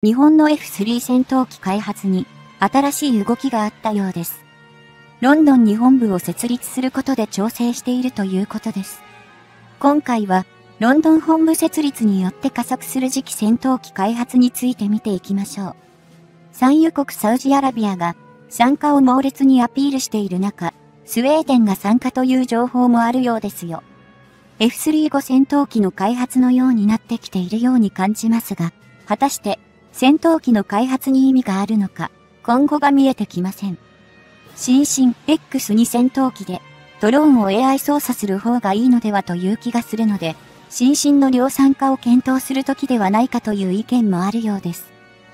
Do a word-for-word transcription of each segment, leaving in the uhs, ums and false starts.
日本の エフスリー 戦闘機開発に新しい動きがあったようです。ロンドンに本部を設立することで調整しているということです。今回は、ロンドン本部設立によって加速する次期戦闘機開発について見ていきましょう。産油国サウジアラビアが参加を猛烈にアピールしている中、スウェーデンが参加という情報もあるようですよ。エフスリー 後戦闘機の開発のようになってきているように感じますが、果たして戦闘機の開発に意味があるのか、今後が見えてきません。新進 エックスツー 戦闘機でドローンを エーアイ 操作する方がいいのではという気がするので、新進の量産化を検討する時ではないかという意見もあるようです。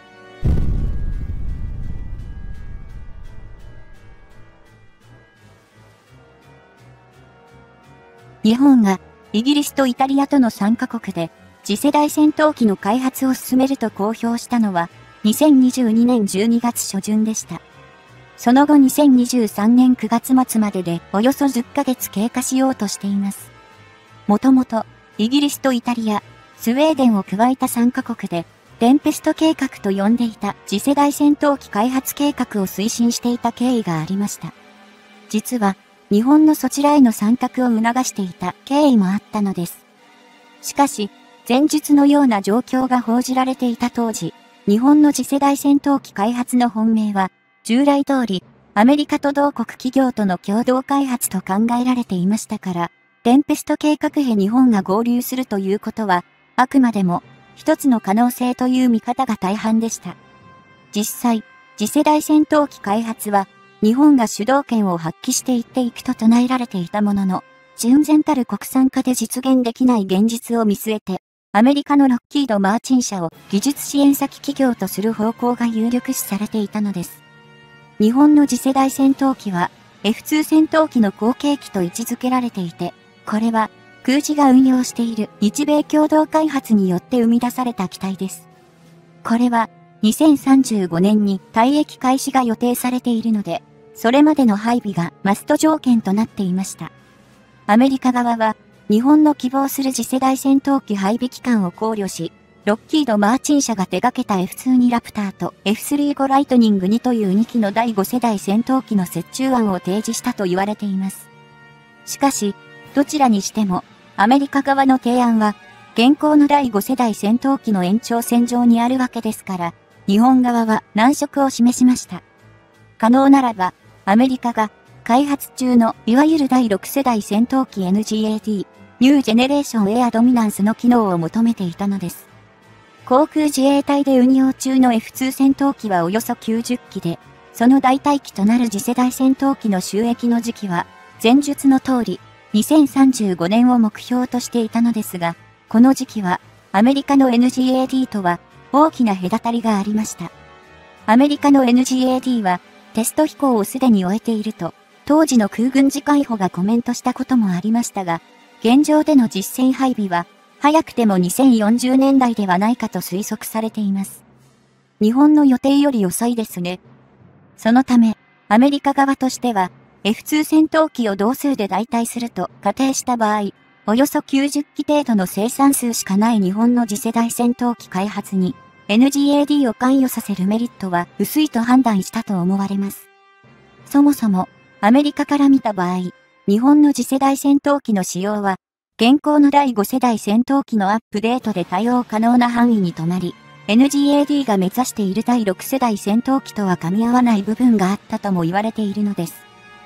日本がイギリスとイタリアとのさんカ国で次世代戦闘機の開発を進めると公表したのはにせんにじゅうにねんじゅうにがつ初旬でした。その後にせんにじゅうさんねんくがつ末まででおよそじゅっかげつ経過しようとしています。もともとイギリスとイタリア、スウェーデンを加えたさんカ国でテンペスト計画と呼んでいた次世代戦闘機開発計画を推進していた経緯がありました。実は日本のそちらへの参画を促していた経緯もあったのです。しかし、前述のような状況が報じられていた当時、日本の次世代戦闘機開発の本命は、従来通り、アメリカと同国企業との共同開発と考えられていましたから、テンペスト計画へ日本が合流するということは、あくまでも一つの可能性という見方が大半でした。実際、次世代戦闘機開発は、日本が主導権を発揮していっていくと唱えられていたものの、純然たる国産化で実現できない現実を見据えて、アメリカのロッキード・マーチン社を技術支援先企業とする方向が有力視されていたのです。日本の次世代戦闘機は エフツー 戦闘機の後継機と位置づけられていて、これは空自が運用している日米共同開発によって生み出された機体です。これはにせんさんじゅうごねんに退役開始が予定されているので、それまでの配備がマスト条件となっていました。アメリカ側は、日本の希望する次世代戦闘機配備期間を考慮し、ロッキード・マーチン社が手掛けた エフツー にラプターと エフスリー ゴライトニングにというにきのだいご世代戦闘機の折衷案を提示したと言われています。しかし、どちらにしても、アメリカ側の提案は、現行のだいご世代戦闘機の延長線上にあるわけですから、日本側は難色を示しました。可能ならば、アメリカが開発中のいわゆるだいろく世代戦闘機 エヌジーエーティー、ニュージェネレーションエアドミナンスの機能を求めていたのです。航空自衛隊で運用中の エフツー 戦闘機はおよそきゅうじゅっきで、その代替機となる次世代戦闘機の収益の時期は、前述の通り、にせんさんじゅうごねんを目標としていたのですが、この時期は、アメリカの エヌジーエーティー とは大きな隔たりがありました。アメリカの エヌジーエーティー は、テスト飛行をすでに終えていると、当時の空軍次官補がコメントしたこともありましたが、現状での実戦配備は、早くてもにせんよんじゅうねんだいではないかと推測されています。日本の予定より遅いですね。そのため、アメリカ側としては、エフツー 戦闘機を同数で代替すると仮定した場合、およそきゅうじゅっき程度の生産数しかない日本の次世代戦闘機開発に、エヌジーエーティー を関与させるメリットは薄いと判断したと思われます。そもそも、アメリカから見た場合、日本の次世代戦闘機の使用は、現行のだいご世代戦闘機のアップデートで対応可能な範囲に止まり、エヌジーエーティー が目指しているだいろく世代戦闘機とは噛み合わない部分があったとも言われているのです。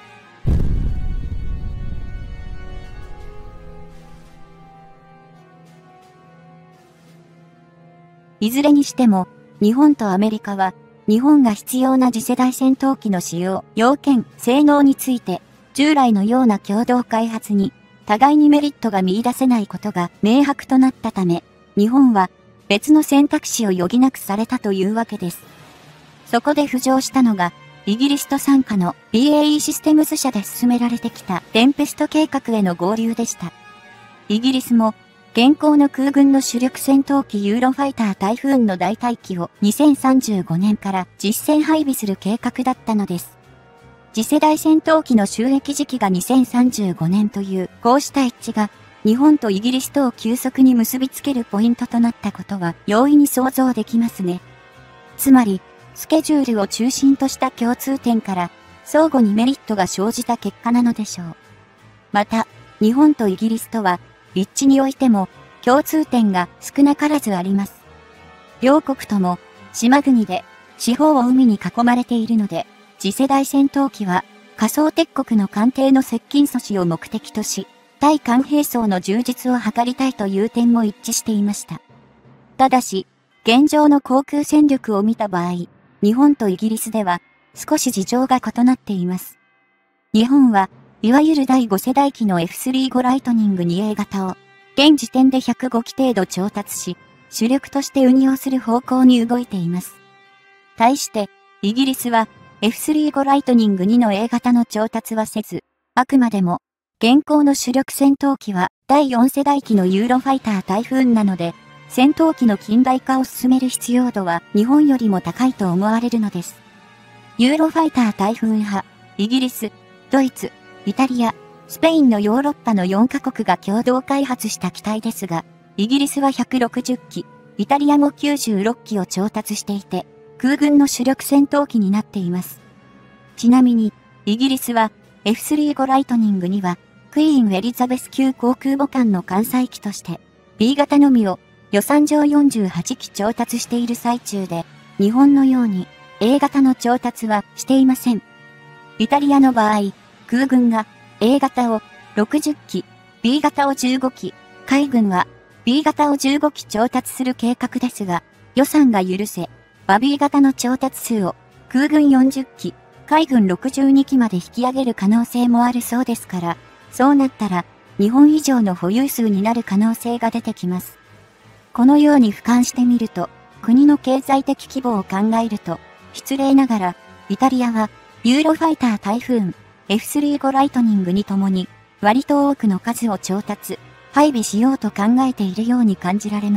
いずれにしても、日本とアメリカは、日本が必要な次世代戦闘機の使用、要件、性能について、従来のような共同開発に、互いにメリットが見出せないことが明白となったため、日本は別の選択肢を余儀なくされたというわけです。そこで浮上したのが、イギリスと傘下の ビーエーイー システムズ社で進められてきたテンペスト計画への合流でした。イギリスも、現行の空軍の主力戦闘機ユーロファイタータイフーンの代替機をにせんさんじゅうごねんから実戦配備する計画だったのです。次世代戦闘機の収益時期がにせんさんじゅうごねんというこうした一致が日本とイギリスとを急速に結びつけるポイントとなったことは容易に想像できますね。 つまり、スケジュールを中心とした共通点から、相互にメリットが生じた結果なのでしょう。また、日本とイギリスとは、立地においても、共通点が少なからずあります。両国とも、島国で、四方を海に囲まれているので、次世代戦闘機は、仮想敵国の艦艇の接近阻止を目的とし、対艦兵装の充実を図りたいという点も一致していました。ただし、現状の航空戦力を見た場合、日本とイギリスでは、少し事情が異なっています。日本は、いわゆるだいご世代機の エフスリーご ライトニング にエー 型を、現時点でひゃくご機程度調達し、主力として運用する方向に動いています。対して、イギリスは、エフスリーご ライトニング にの エー 型の調達はせず、あくまでも、現行の主力戦闘機はだいよん世代機のユーロファイタータイフーンなので、戦闘機の近代化を進める必要度は日本よりも高いと思われるのです。ユーロファイタータイフーン派、イギリス、ドイツ、イタリア、スペインのヨーロッパのよんカ国が共同開発した機体ですが、イギリスはひゃくろくじゅっ機、イタリアもきゅうじゅうろっ機を調達していて、空軍の主力戦闘機になっています。ちなみに、イギリスは エフスリーご ライトニングには、クイーンエリザベス級航空母艦の艦載機として、B 型のみを予算上よんじゅうはち機調達している最中で、日本のように A 型の調達はしていません。イタリアの場合、空軍が A 型をろくじゅっ機、B 型をじゅうご機、海軍は B 型をじゅうご機調達する計画ですが、予算が許せ、B 型の調達数を空軍よんじゅっ機、海軍ろくじゅうに機まで引き上げる可能性もあるそうですから、そうなったら日本以上の保有数になる可能性が出てきます。このように俯瞰してみると、国の経済的規模を考えると、失礼ながら、イタリアはユーロファイタータイフーン、エフスリーご ライトニングにともに、割と多くの数を調達、配備しようと考えているように感じられます。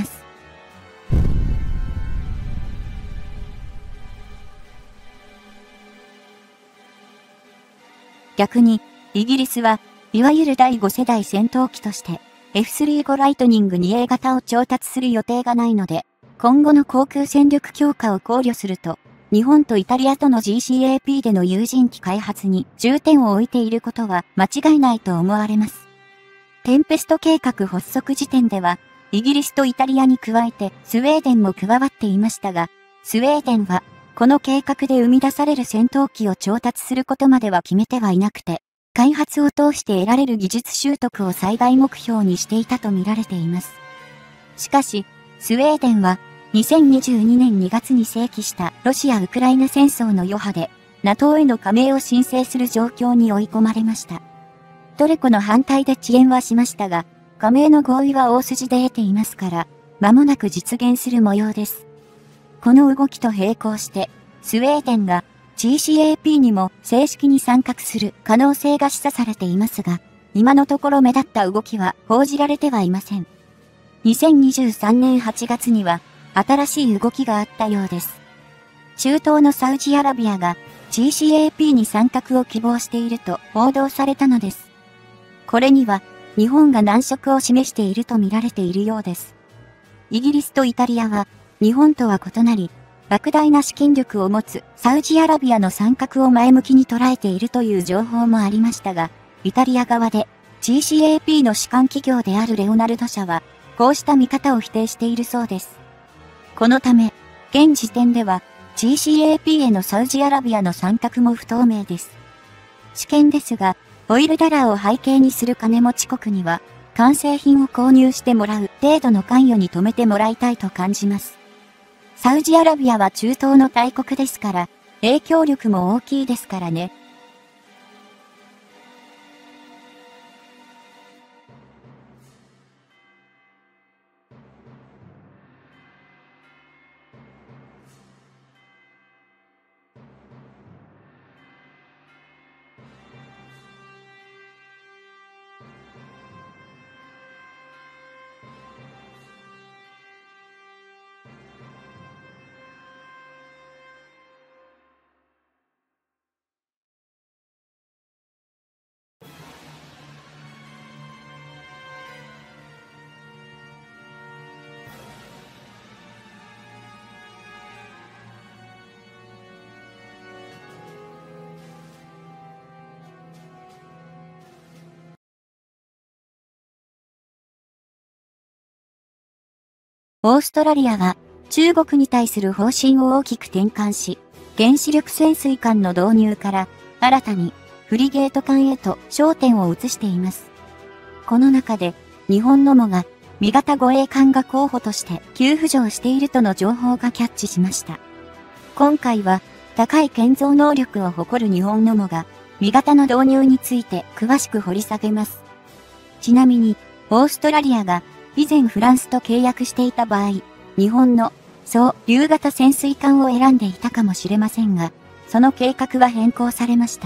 逆に、イギリスは、いわゆるだいご世代戦闘機として、エフスリーご ライトニング にエー 型を調達する予定がないので、今後の航空戦力強化を考慮すると、日本とイタリアとの ジーシーエーピー での有人機開発に重点を置いていることは間違いないと思われます。テンペスト計画発足時点では、イギリスとイタリアに加えてスウェーデンも加わっていましたが、スウェーデンは、この計画で生み出される戦闘機を調達することまでは決めてはいなくて、開発を通して得られる技術習得を最大目標にしていたと見られています。しかし、スウェーデンは、にせんにじゅうにねんにがつに正規したロシア・ウクライナ戦争の余波で、ナトー への加盟を申請する状況に追い込まれました。トルコの反対で遅延はしましたが、加盟の合意は大筋で得ていますから、間もなく実現する模様です。この動きと並行して、スウェーデンが ジーシーエーピー にも正式に参画する可能性が示唆されていますが、今のところ目立った動きは報じられてはいません。にせんにじゅうさんねんはちがつには新しい動きがあったようです。中東のサウジアラビアが ジーシーエーピー に参画を希望していると報道されたのです。これには日本が難色を示していると見られているようです。イギリスとイタリアは日本とは異なり、莫大な資金力を持つサウジアラビアの参画を前向きに捉えているという情報もありましたが、イタリア側で ジーシーエーピー の主管企業であるレオナルド社は、こうした見方を否定しているそうです。このため、現時点では ジーシーエーピー へのサウジアラビアの参画も不透明です。試験ですが、オイルダラーを背景にする金持ち国には、完成品を購入してもらう程度の関与に止めてもらいたいと感じます。サウジアラビアは中東の大国ですから、影響力も大きいですからね。 オーストラリアは中国に対する方針を大きく転換し、原子力潜水艦の導入から新たにフリゲート艦へと焦点を移しています。この中で日本のもが味方護衛艦が候補として急浮上しているとの情報がキャッチしました。今回は高い建造能力を誇る日本のもが味方の導入について詳しく掘り下げます。ちなみにオーストラリアが以前フランスと契約していた場合、日本のそう竜型潜水艦を選んでいたかもしれませんが、その計画は変更されました。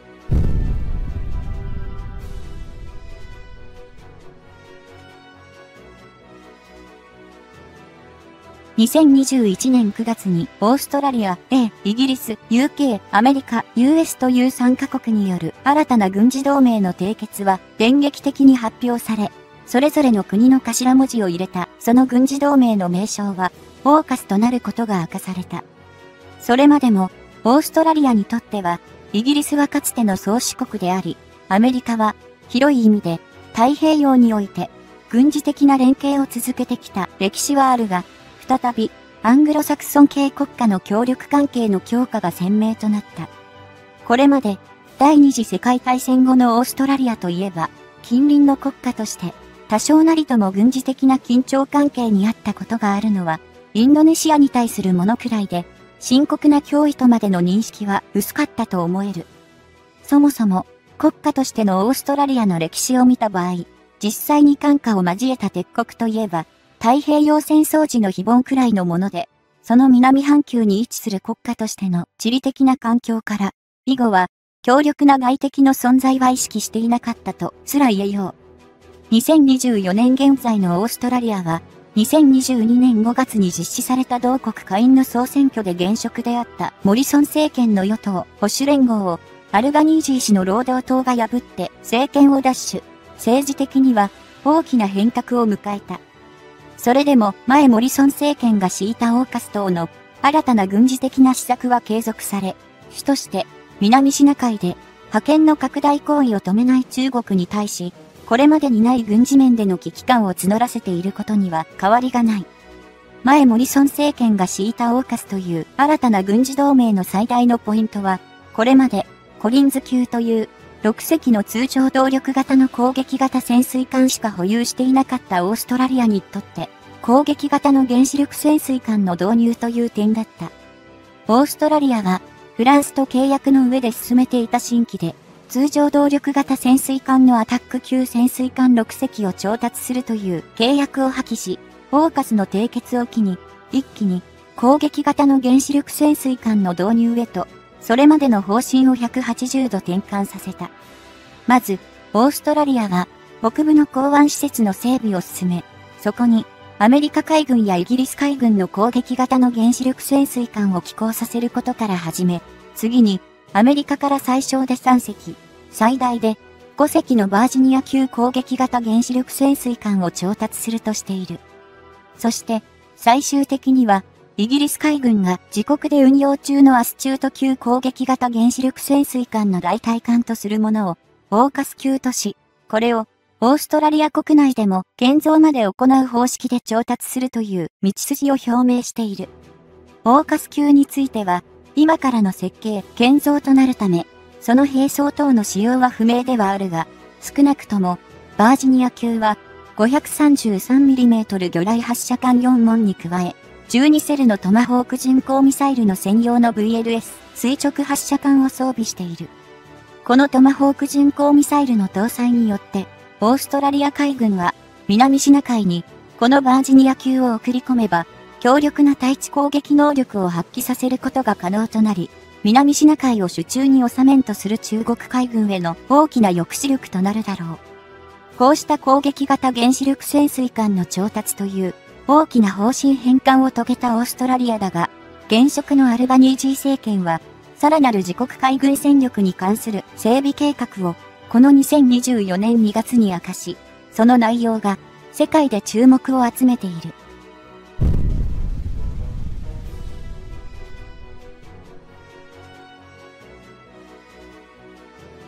にせんにじゅういちねんくがつにオーストラリア、A、イギリス、ユーケー、アメリカ、ユーエス というさんカ国による新たな軍事同盟の締結は電撃的に発表され、それぞれの国の頭文字を入れたその軍事同盟の名称はオーカスとなることが明かされた。それまでもオーストラリアにとってはイギリスはかつての宗主国であり、アメリカは広い意味で太平洋において軍事的な連携を続けてきた歴史はあるが、再びアングロサクソン系国家の協力関係の強化が鮮明となった。これまで第二次世界大戦後のオーストラリアといえば、近隣の国家として多少なりとも軍事的な緊張関係にあったことがあるのは、インドネシアに対するものくらいで、深刻な脅威とまでの認識は薄かったと思える。そもそも国家としてのオーストラリアの歴史を見た場合、実際に艦下を交えた鉄国といえば、太平洋戦争時の非凡くらいのもので、その南半球に位置する国家としての地理的な環境から、以後は強力な外敵の存在は意識していなかったとすら言えよう。にせんにじゅうよねん現在のオーストラリアは、にせんにじゅうにねんごがつに実施された同国下院の総選挙で現職であったモリソン政権の与党保守連合をアルバニージー氏の労働党が破って政権を奪取、政治的には大きな変革を迎えた。それでも前モリソン政権が敷いたオーカス島の新たな軍事的な施策は継続され、主として南シナ海で覇権の拡大行為を止めない中国に対し、これまでにない軍事面での危機感を募らせていることには変わりがない。前モリソン政権が敷いたオーカスという新たな軍事同盟の最大のポイントは、これまでコリンズ級というろくせきの通常動力型の攻撃型潜水艦しか保有していなかったオーストラリアにとって、攻撃型の原子力潜水艦の導入という点だった。オーストラリアは、フランスと契約の上で進めていた新規で、通常動力型潜水艦のアタック級潜水艦ろくせきを調達するという契約を破棄し、オーカスの締結を機に、一気に攻撃型の原子力潜水艦の導入へと、それまでの方針をひゃくはちじゅうど転換させた。まず、オーストラリアは、北部の港湾施設の整備を進め、そこに、アメリカ海軍やイギリス海軍の攻撃型の原子力潜水艦を寄港させることから始め、次に、アメリカから最小でさんせき、最大でごせきのバージニア級攻撃型原子力潜水艦を調達するとしている。そして、最終的には、イギリス海軍が自国で運用中のアスチュート級攻撃型原子力潜水艦の代替艦とするものを、オーカス級とし、これを、オーストラリア国内でも建造まで行う方式で調達するという道筋を表明している。オーカス級については、今からの設計、建造となるため、その兵装等の使用は不明ではあるが、少なくとも、バージニア級は、ごひゃくさんじゅうさんミリメートル 魚雷発射管よんもんに加え、じゅうにセルのトマホーク巡航ミサイルの専用の ブイエルエス 垂直発射管を装備している。このトマホーク巡航ミサイルの搭載によって、オーストラリア海軍は南シナ海にこのバージニア級を送り込めば、強力な対地攻撃能力を発揮させることが可能となり、南シナ海を手中に収めんとする中国海軍への大きな抑止力となるだろう。こうした攻撃型原子力潜水艦の調達という大きな方針変換を遂げたオーストラリアだが、現職のアルバニージー政権は、さらなる自国海軍戦力に関する整備計画を、このにせんにじゅうよねんにがつに明かし、その内容が世界で注目を集めている。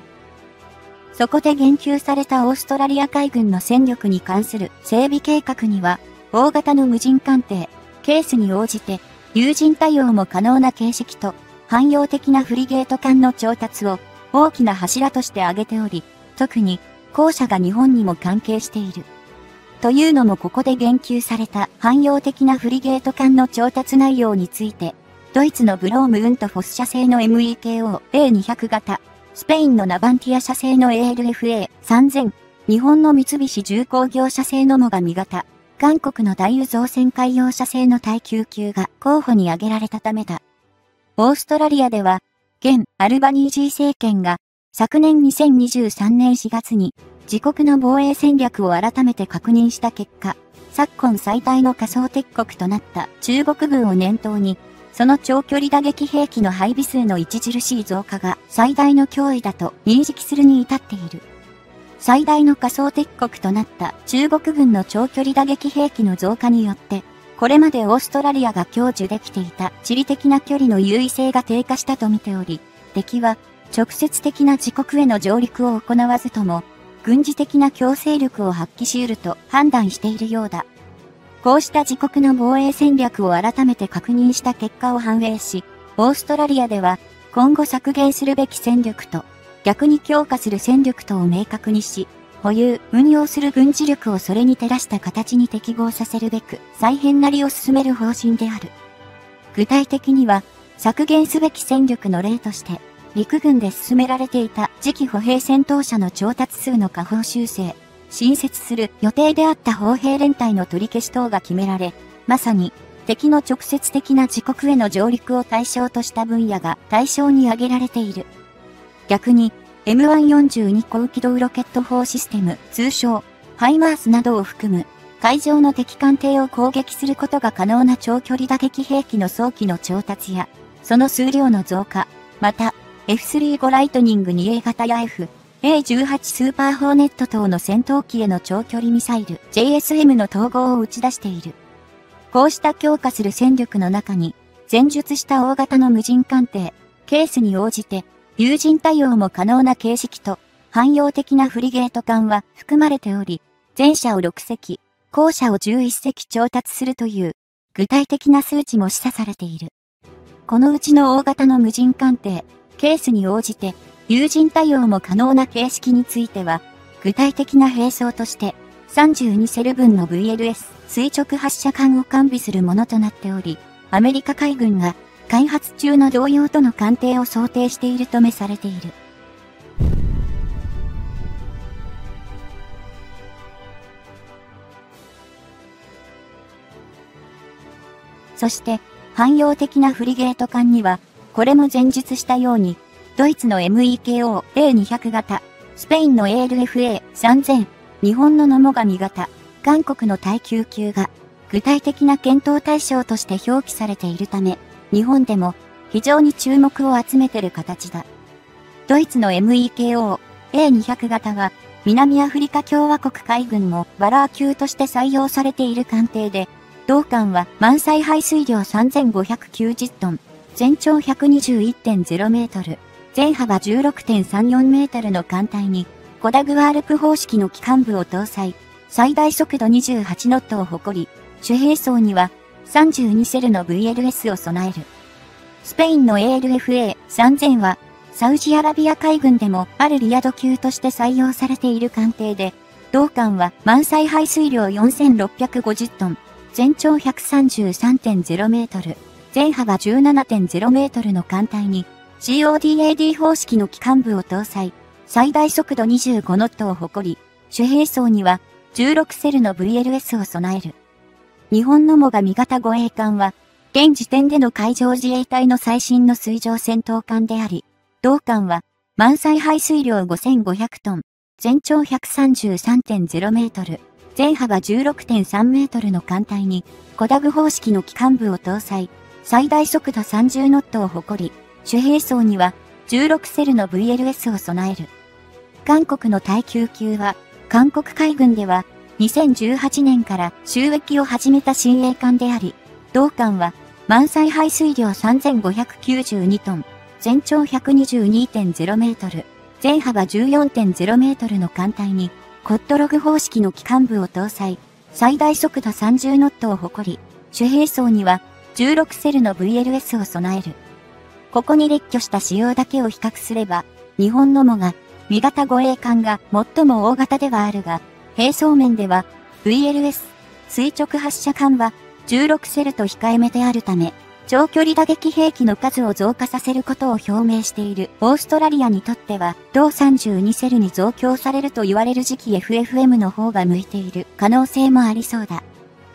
そこで言及されたオーストラリア海軍の戦力に関する整備計画には、 大型の無人艦艇、ケースに応じて、有人対応も可能な形式と、汎用的なフリゲート艦の調達を大きな柱として挙げており、特に後者が日本にも関係している。というのもここで言及された汎用的なフリゲート艦の調達内容について、ドイツのブロームウントフォス社製の エムイーケーオーエーにひゃく 型、スペインのナバンティア社製の エーエルエフエーさんぜん、日本の三菱重工業社製の最上型、韓国の大輸造船海洋社製の耐久級が候補に挙げられたためだ。オーストラリアでは、現アルバニージー政権が昨年にせんにじゅうさんねんしがつに自国の防衛戦略を改めて確認した結果、昨今最大の仮想敵国となった中国軍を念頭に、その長距離打撃兵器の配備数の著しい増加が最大の脅威だと認識するに至っている。最大の仮想敵国となった中国軍の長距離打撃兵器の増加によって、これまでオーストラリアが享受できていた地理的な距離の優位性が低下したと見ており、敵は直接的な自国への上陸を行わずとも、軍事的な強制力を発揮し得ると判断しているようだ。こうした自国の防衛戦略を改めて確認した結果を反映し、オーストラリアでは今後削減するべき戦力と逆に強化する戦力とを明確にし、保有、運用する軍事力をそれに照らした形に適合させるべく再編なりを進める方針である。具体的には、削減すべき戦力の例として、陸軍で進められていた次期歩兵戦闘車の調達数の下方修正、新設する予定であった砲兵連隊の取り消し等が決められ、まさに敵の直接的な自国への上陸を対象とした分野が対象に挙げられている。逆に、エムワンよんじゅうに 高機動ロケット砲システム、通称、ハイマースなどを含む、海上の敵艦艇を攻撃することが可能な長距離打撃兵器の早期の調達や、その数量の増加、また、エフスリーファイブ ライトニング にエー 型や エフ、エーじゅうはち スーパーホーネット等の戦闘機への長距離ミサイル、ジェイエスエム の統合を打ち出している。こうした強化する戦力の中に、前述した大型の無人艦艇、ケースに応じて、有人対応も可能な形式と、汎用的なフリゲート艦は含まれており、前者をろくせき、後者をじゅういっせき調達するという、具体的な数値も示唆されている。このうちの大型の無人艦艇、ケースに応じて、有人対応も可能な形式については、具体的な兵装として、さんじゅうにセル分の ブイエルエス 垂直発射艦を完備するものとなっており、アメリカ海軍が、開発中の同様との艦艇を想定しているとめされている。そして、汎用的なフリゲート艦には、これも前述したように、ドイツの エムイーケーオーエーにひゃく 型、スペインの エーエルエフエーさんぜん、日本の野最上型、韓国の耐久級が、具体的な検討対象として表記されているため、日本でも非常に注目を集めている形だ。ドイツの エムイーケーオーエーにひゃく 型は、南アフリカ共和国海軍もバラー級として採用されている艦艇で、同艦は満載排水量さんぜんごひゃくきゅうじゅっトン、全長 ひゃくにじゅういってんゼロ メートル、全幅 じゅうろくてんさんよん メートルの艦隊に、コダグワールプ方式の機関部を搭載、最大速度にじゅうはちノットを誇り、主兵装にはさんじゅうにセルの ブイエルエス を備える。スペインの エーエルエフエーさんぜん は、サウジアラビア海軍でもアルリヤド級として採用されている艦艇で、同艦は満載排水量よんせんろっぴゃくごじゅっトン、全長 ひゃくさんじゅうさんてんゼロ メートル、全幅 じゅうななてんゼロ メートルの艦隊に、シーオーディーエーディー 方式の機関部を搭載、最大速度にじゅうごノットを誇り、主兵装にはじゅうろくセルの ブイエルエス を備える。日本の最上型護衛艦は、現時点での海上自衛隊の最新の水上戦闘艦であり、同艦は満載排水量ごせんごひゃくトン、全長 ひゃくさんじゅうさんてんゼロ メートル、全幅 じゅうろくてんさん メートルの艦隊に、コダグ方式の機関部を搭載、最大速度さんじゅうノットを誇り、主兵装にはじゅうろくセルの ブイエルエス を備える。韓国の耐久級は、韓国海軍ではにせんじゅうはちねんから収益を始めた親衛艦であり、同艦は満載排水量さんぜんごひゃくきゅうじゅうにトン、全長 ひゃくにじゅうにてんゼロ メートル、全幅 じゅうよんてんゼロ メートルの艦隊に、コットログ方式の機関部を搭載、 最大速度さんじゅうノットを誇り、主兵装にはじゅうろくセルの ブイエルエス を備える。ここに列挙した仕様だけを比較すれば、日本のもが、味型護衛艦が最も大型ではあるが、兵装面では ブイエルエス、垂直発射艦はじゅうろくセルと控えめであるため、長距離打撃兵器の数を増加させることを表明しているオーストラリアにとっては、同さんじゅうにセルに増強されると言われる次期 エフエフエム の方が向いている可能性もありそうだ。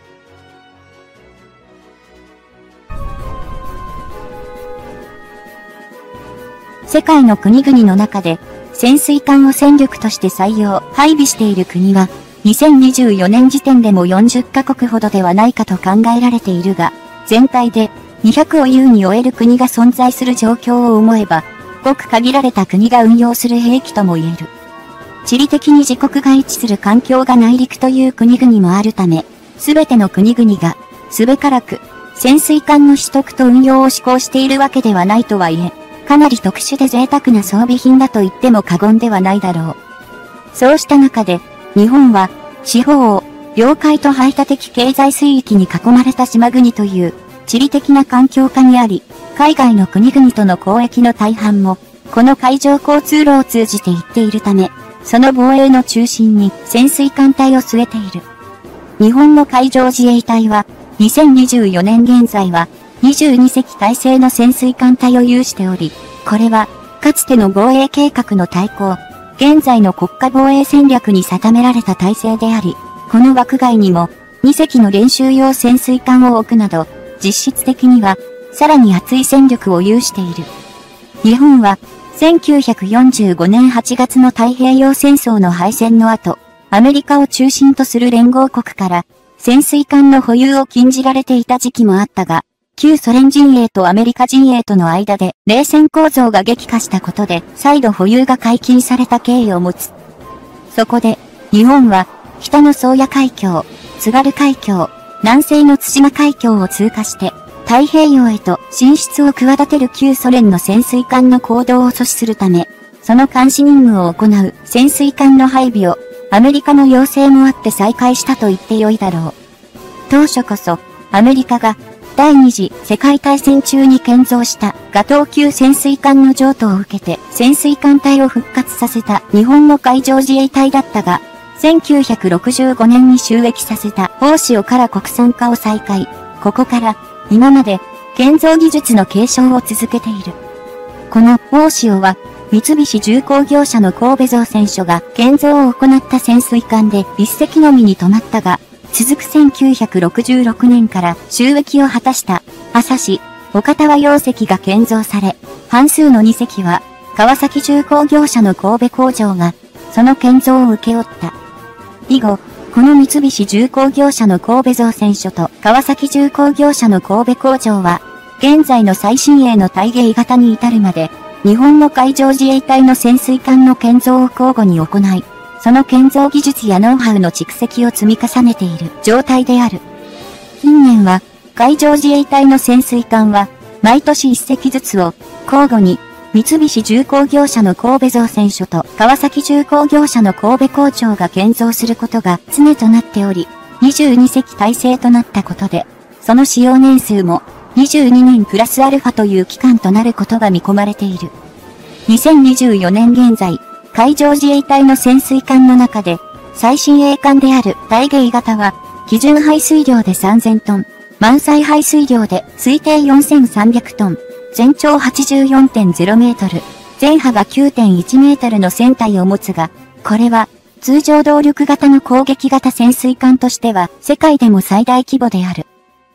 世界の国々の中で潜水艦を戦力として採用、配備している国は、にせんにじゅうよねん時点でもよんじゅっカ国ほどではないかと考えられているが、全体でにひゃくを優に終える国が存在する状況を思えば、ごく限られた国が運用する兵器とも言える。地理的に自国が位置する環境が内陸という国々もあるため、すべての国々が、すべからく、潜水艦の取得と運用を施行しているわけではないとはいえ、かなり特殊で贅沢な装備品だと言っても過言ではないだろう。そうした中で、日本は、四方を、領海と排他的経済水域に囲まれた島国という、地理的な環境下にあり、海外の国々との交易の大半も、この海上交通路を通じて行っているため、その防衛の中心に潜水艦隊を据えている。日本の海上自衛隊は、にせんにじゅうよねん現在は、にじゅうにせき体制の潜水艦隊を有しており、これは、かつての防衛計画の大綱、現在の国家防衛戦略に定められた体制であり、この枠外にも、にせきの練習用潜水艦を置くなど、実質的には、さらに厚い戦力を有している。日本は、せんきゅうひゃくよんじゅうごねんはちがつの太平洋戦争の敗戦の後、アメリカを中心とする連合国から、潜水艦の保有を禁じられていた時期もあったが、旧ソ連陣営とアメリカ陣営との間で冷戦構造が激化したことで再度保有が解禁された経緯を持つ。そこで、日本は北の宗谷海峡、津軽海峡、南西の対馬海峡を通過して太平洋へと進出を企てる旧ソ連の潜水艦の行動を阻止するため、その監視任務を行う潜水艦の配備をアメリカの要請もあって再開したと言ってよいだろう。当初こそアメリカが第二次世界大戦中に建造したガトー級潜水艦の譲渡を受けて潜水艦隊を復活させた日本の海上自衛隊だったが、せんきゅうひゃくろくじゅうごねんに就役させた大潮から国産化を再開。ここから今まで建造技術の継承を続けている。この大潮は三菱重工業者の神戸造船所が建造を行った潜水艦で一隻のみに止まったが、続くせんきゅうひゃくろくじゅうろくねんから就役を果たした朝市、岡田和洋隻が建造され、半数のにせきは川崎重工業者の神戸工場がその建造を請け負った。以後、この三菱重工業者の神戸造船所と川崎重工業者の神戸工場は、現在の最新鋭の大芸型に至るまで、日本の海上自衛隊の潜水艦の建造を交互に行い、その建造技術やノウハウの蓄積を積み重ねている状態である。近年は、海上自衛隊の潜水艦は、毎年一隻ずつを、交互に、三菱重工業者の神戸造船所と川崎重工業者の神戸工場が建造することが常となっており、にじゅうにせき体制となったことで、その使用年数もにじゅうにねんプラスアルファという期間となることが見込まれている。にせんにじゅうよねん現在、海上自衛隊の潜水艦の中で、最新鋭艦である大芸型は、基準排水量でさんぜんトン、満載排水量で推定よんせんさんびゃくトン、全長 はちじゅうよんてんゼロメートル、全幅 きゅうてんいちメートルの船体を持つが、これは、通常動力型の攻撃型潜水艦としては、世界でも最大規模である。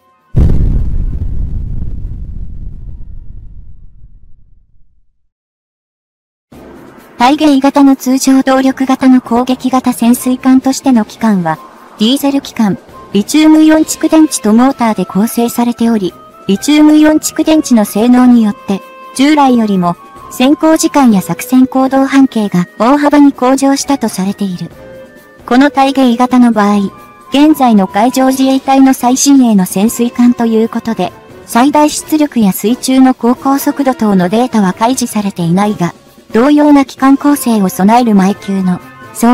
大芸型の通常動力型の攻撃型潜水艦としての機関は、ディーゼル機関、リチウムイオン蓄電池とモーターで構成されており、リチウムイオン蓄電池の性能によって、従来よりも、潜航時間や作戦行動半径が大幅に向上したとされている。この大芸型の場合、現在の海上自衛隊の最新鋭の潜水艦ということで、最大出力や水中の航行速度等のデータは開示されていないが、同様な機関構成を備える前級の、そう、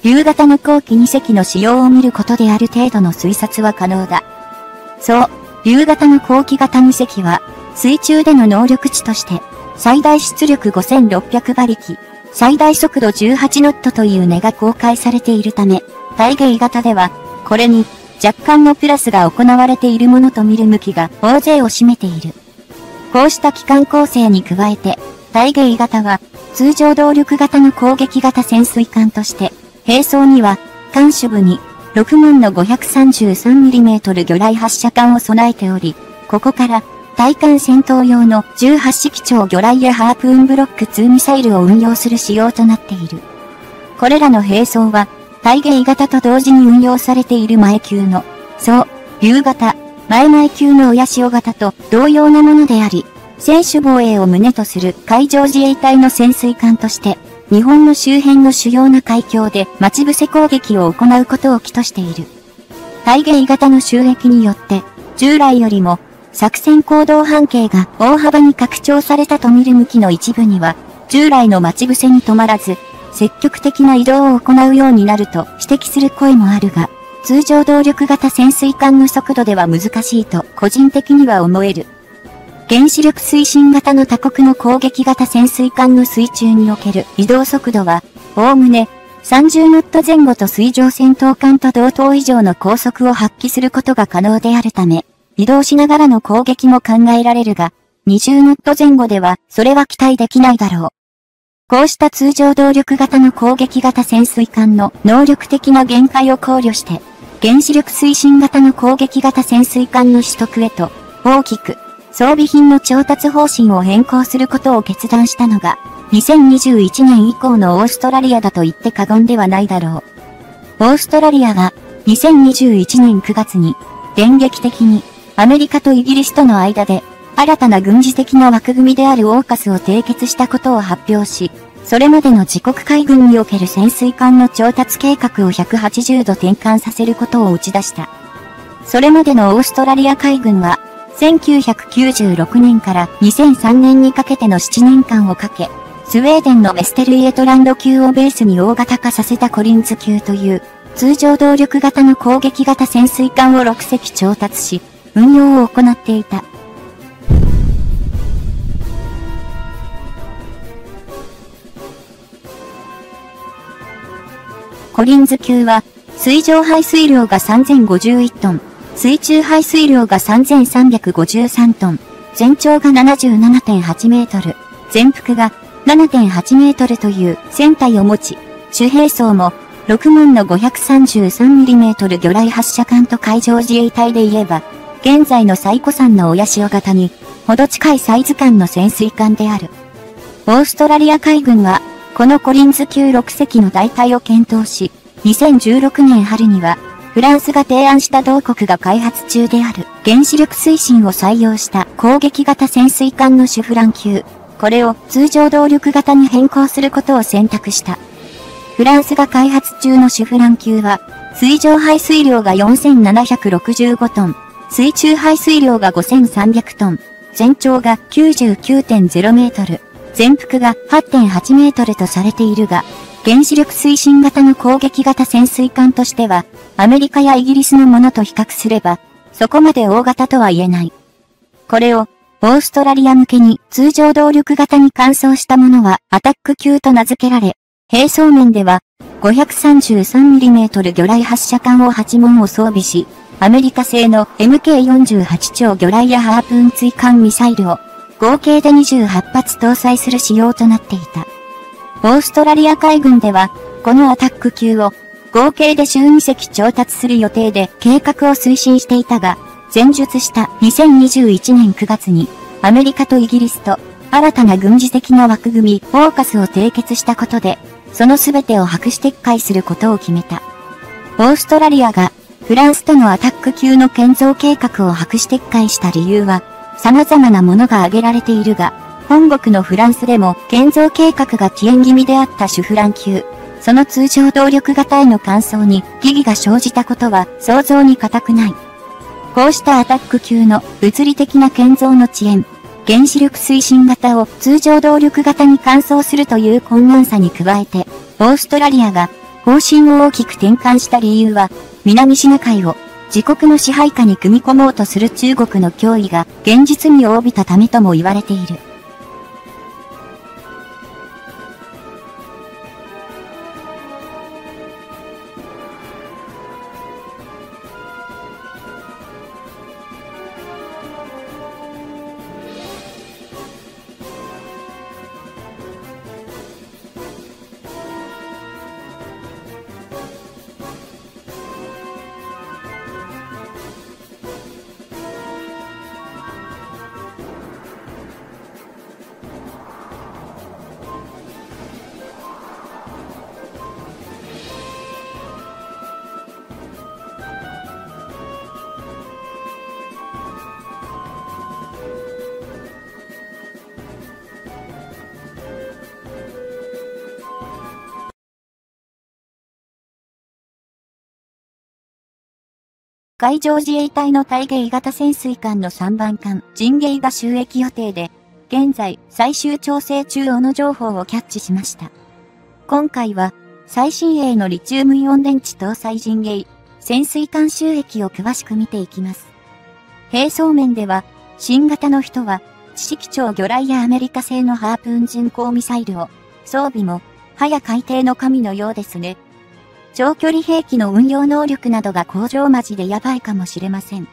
竜型の後期に隻の使用を見ることである程度の推察は可能だ。そう、竜型の後期型に隻は、水中での能力値として、最大出力ごせんろっぴゃくばりき、最大速度じゅうはちノットという値が公開されているため、大芸型では、これに、若干のプラスが行われているものと見る向きが大勢を占めている。こうした機関構成に加えて、大芸型は、通常動力型の攻撃型潜水艦として、兵装には、艦首部に、ろく門の ごひゃくさんじゅうさんミリメートル 魚雷発射管を備えており、ここから、対艦戦闘用のじゅうはち式超魚雷やハープーンブロックにミサイルを運用する仕様となっている。これらの兵装は、大芸型と同時に運用されている前級の、そう、竜型、前々級の親潮型と同様なものであり、専守防衛を旨とする海上自衛隊の潜水艦として、日本の周辺の主要な海峡で待ち伏せ攻撃を行うことを起としている。大芸型の収益によって、従来よりも、作戦行動半径が大幅に拡張されたと見る向きの一部には、従来の待ち伏せに止まらず、積極的な移動を行うようになると指摘する声もあるが、通常動力型潜水艦の速度では難しいと個人的には思える。原子力推進型の他国の攻撃型潜水艦の水中における移動速度は、おおむねさんじゅうノット前後と水上戦闘艦と同等以上の高速を発揮することが可能であるため、移動しながらの攻撃も考えられるが、にじゅうノット前後ではそれは期待できないだろう。こうした通常動力型の攻撃型潜水艦の能力的な限界を考慮して、原子力推進型の攻撃型潜水艦の取得へと、大きく装備品の調達方針を変更することを決断したのが、にせんにじゅういちねん以降のオーストラリアだと言って過言ではないだろう。オーストラリアは、にせんにじゅういちねんくがつに、電撃的に、アメリカとイギリスとの間で、新たな軍事的な枠組みであるオーカスを締結したことを発表し、それまでの自国海軍における潜水艦の調達計画をひゃくはちじゅうど転換させることを打ち出した。それまでのオーストラリア海軍は、せんきゅうひゃくきゅうじゅうろくねんからにせんさんねんにかけてのななねんかんをかけ、スウェーデンのメステルイエトランド級をベースに大型化させたコリンズ級という、通常動力型の攻撃型潜水艦をろく隻調達し、運用を行っていた。コリンズ級は、水上排水量がさんぜんごじゅういちトン、水中排水量がさんぜんさんびゃくごじゅうさんトン、全長が ななじゅうななてんはちメートル、全幅が ななてんはちメートルという船体を持ち、主兵装もろく門の ごひゃくさんじゅうさんミリメートル 魚雷発射管と海上自衛隊で言えば、現在の最古参の親潮型に、ほど近いサイズ感の潜水艦である。オーストラリア海軍は、このコリンズ級ろく隻の代替を検討し、にせんじゅうろくねん春には、フランスが提案した同国が開発中である原子力推進を採用した攻撃型潜水艦のシュフラン級、これを通常動力型に変更することを選択した。フランスが開発中のシュフラン級は、水上排水量がよんせんななひゃくろくじゅうごトン、水中排水量がごせんさんびゃくトン、全長が きゅうじゅうきゅうてんゼロメートル、全幅が はちてんはちメートルとされているが、原子力推進型の攻撃型潜水艦としては、アメリカやイギリスのものと比較すれば、そこまで大型とは言えない。これを、オーストラリア向けに通常動力型に換装したものはアタック級と名付けられ、兵装面では ごひゃくさんじゅうさんミリメートル 魚雷発射管をはち門を装備し、アメリカ製の エムケーよんじゅうはち 超魚雷やハープーン追艦ミサイルを合計でにじゅうはち発搭載する仕様となっていた。オーストラリア海軍では、このアタック級を合計でじゅうに隻調達する予定で計画を推進していたが、前述したにせんにじゅういちねんくがつにアメリカとイギリスと新たな軍事的な枠組みオーカスを締結したことで、その全てを白紙撤回することを決めた。オーストラリアがフランスとのアタック級の建造計画を白紙撤回した理由は、様々なものが挙げられているが、本国のフランスでも建造計画が遅延気味であったシュフラン級、その通常動力型への換装に疑義が生じたことは想像に難くない。こうしたアタック級の物理的な建造の遅延、原子力推進型を通常動力型に換装するという困難さに加えて、オーストラリアが方針を大きく転換した理由は、南シナ海を自国の支配下に組み込もうとする中国の脅威が現実味を帯びたためとも言われている。海上自衛隊のタイゲイ型潜水艦のさんばん艦、ジンゲイが就役予定で、現在最終調整中の情報をキャッチしました。今回は、最新鋭のリチウムイオン電池搭載ジンゲイ、潜水艦就役を詳しく見ていきます。兵装面では、新型の人は、知識長魚雷やアメリカ製のハープーン巡航ミサイルを、装備も、早海底の神のようですね。長距離兵器の運用能力などが向上マジでやばいかもしれません。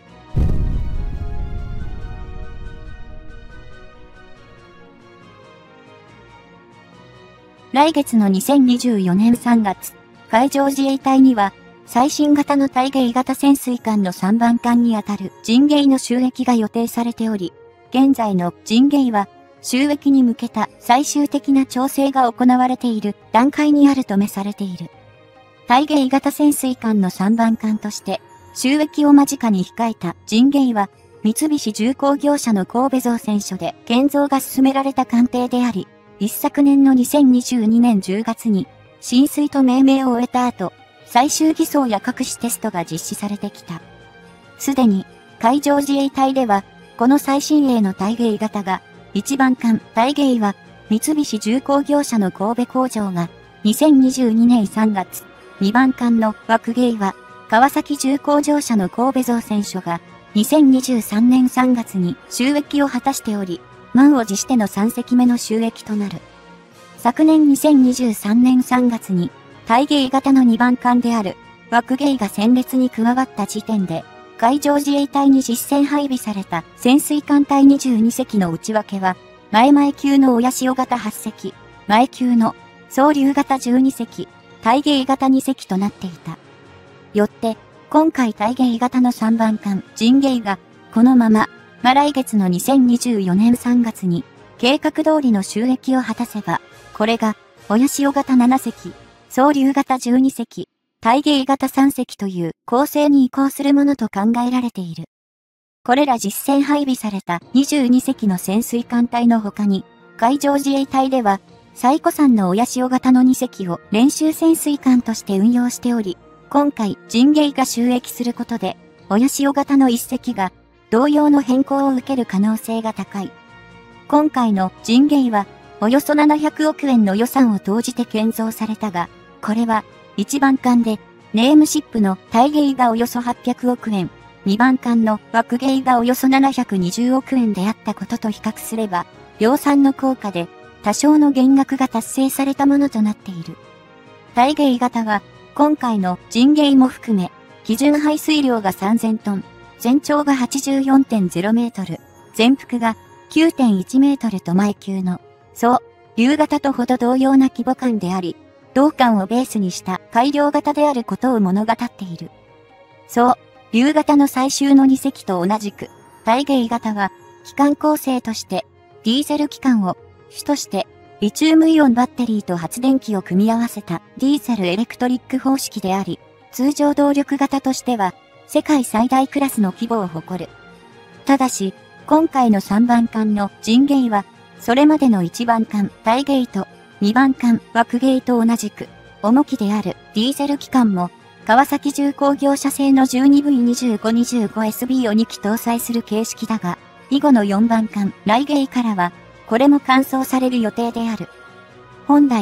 来月のにせんにじゅうよねんさんがつ、海上自衛隊には、最新型のタイゲイ型潜水艦のさんばん艦にあたるジンゲイの就役が予定されており、現在のジンゲイは、就役に向けた最終的な調整が行われている段階にあるとめされている。タイゲイ型潜水艦のさんばん艦として、就役を間近に控えたジンゲイは、三菱重工業者の神戸造船所で建造が進められた艦艇であり、一昨年のにせんにじゅうにねんじゅうがつに、進水と命名を終えた後、最終偽装や隠しテストが実施されてきた。すでに、海上自衛隊では、この最新鋭のタイゲイ型が、いちばん艦タイゲイは、三菱重工業者の神戸工場が、にせんにじゅうにねんさんがつ、にばん艦の枠ゲイは、川崎重工業者の神戸造船所が、にせんにじゅうさんねんさんがつに就役を果たしており、満を持してのさんせきめの就役となる。昨年にせんにじゅうさんねんさんがつに、タイゲイ型のにばん艦である、枠ゲイが戦列に加わった時点で、海上自衛隊に実戦配備された潜水艦隊にじゅうにせきの内訳は、前々級の親潮型はっせき、前級の総流型じゅうにせき、タイゲイ型にせきとなっていた。よって、今回タイゲイ型のさんばん艦、ジンゲイが、このまま、ま来月のにせんにじゅうよねんさんがつに、計画通りの就役を果たせば、これが、親潮型ななせき、総流型じゅうにせき、タイゲイ型さんせきという構成に移行するものと考えられている。これら実戦配備されたにじゅうにせきの潜水艦隊の他に、海上自衛隊では、最古参の親潮型のにせきを練習潜水艦として運用しており、今回、ジンゲイが就役することで、親潮型のいっせきが、同様の変更を受ける可能性が高い。今回のジンゲイは、およそななひゃくおくえんの予算を投じて建造されたが、これは、いちばん艦で、ネームシップのタイゲイがおよそはっぴゃくおくえん、にばん艦の枠ゲイがおよそななひゃくにじゅうおくえんであったことと比較すれば、量産の効果で、多少の減額が達成されたものとなっている。タイゲイ型は、今回のジンゲイも含め、基準排水量がさんぜんトン、全長が はちじゅうよんてんゼロメートル、全幅が きゅうてんいちメートルと前級の、総、流型とほど同様な規模感であり、同艦をベースにした改良型であることを物語っている。総、流型の最終のにせきと同じく、タイゲイ型は、機関構成として、ディーゼル機関を、主として、リチウムイオンバッテリーと発電機を組み合わせたディーゼルエレクトリック方式であり、通常動力型としては、世界最大クラスの規模を誇る。ただし、今回のさんばん艦のジンゲイは、それまでのいちばん艦タイゲイとにばん艦枠ゲイと同じく、重機であるディーゼル機関も、川崎重工業社製の じゅうにブイにじゅうごにじゅうごエスビー をにき搭載する形式だが、以後のよんばん艦ライゲイからは、これも換装される予定である。本来、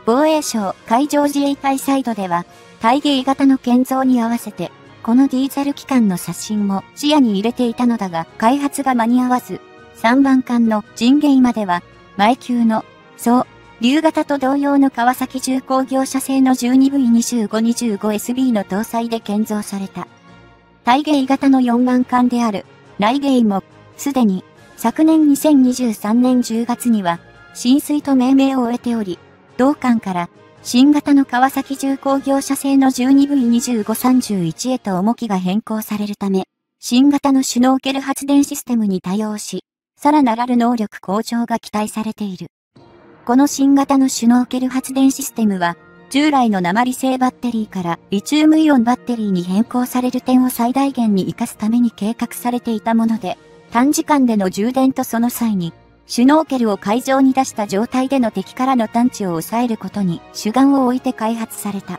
防衛省海上自衛隊サイドでは、タイゲイ型の建造に合わせて、このディーゼル機関の刷新も視野に入れていたのだが、開発が間に合わず、さんばん艦のジンゲイまでは、前級の、そう、竜型と同様の川崎重工業社製の じゅうにブイにじゅうごにじゅうごエスビー の搭載で建造された。タイゲイ型のよんばん艦である、ライゲイも、すでに、昨年にせんにじゅうさんねんじゅうがつには、進水と命名を終えており、同艦から、新型の川崎重工業社製の じゅうにブイにじゅうごさんじゅういち へと重きが変更されるため、新型のシュノーケル発電システムに対応し、さらなる能力向上が期待されている。この新型のシュノーケル発電システムは、従来の鉛製バッテリーからリチウムイオンバッテリーに変更される点を最大限に活かすために計画されていたもので、短時間での充電とその際に、シュノーケルを海上に出した状態での敵からの探知を抑えることに主眼を置いて開発された。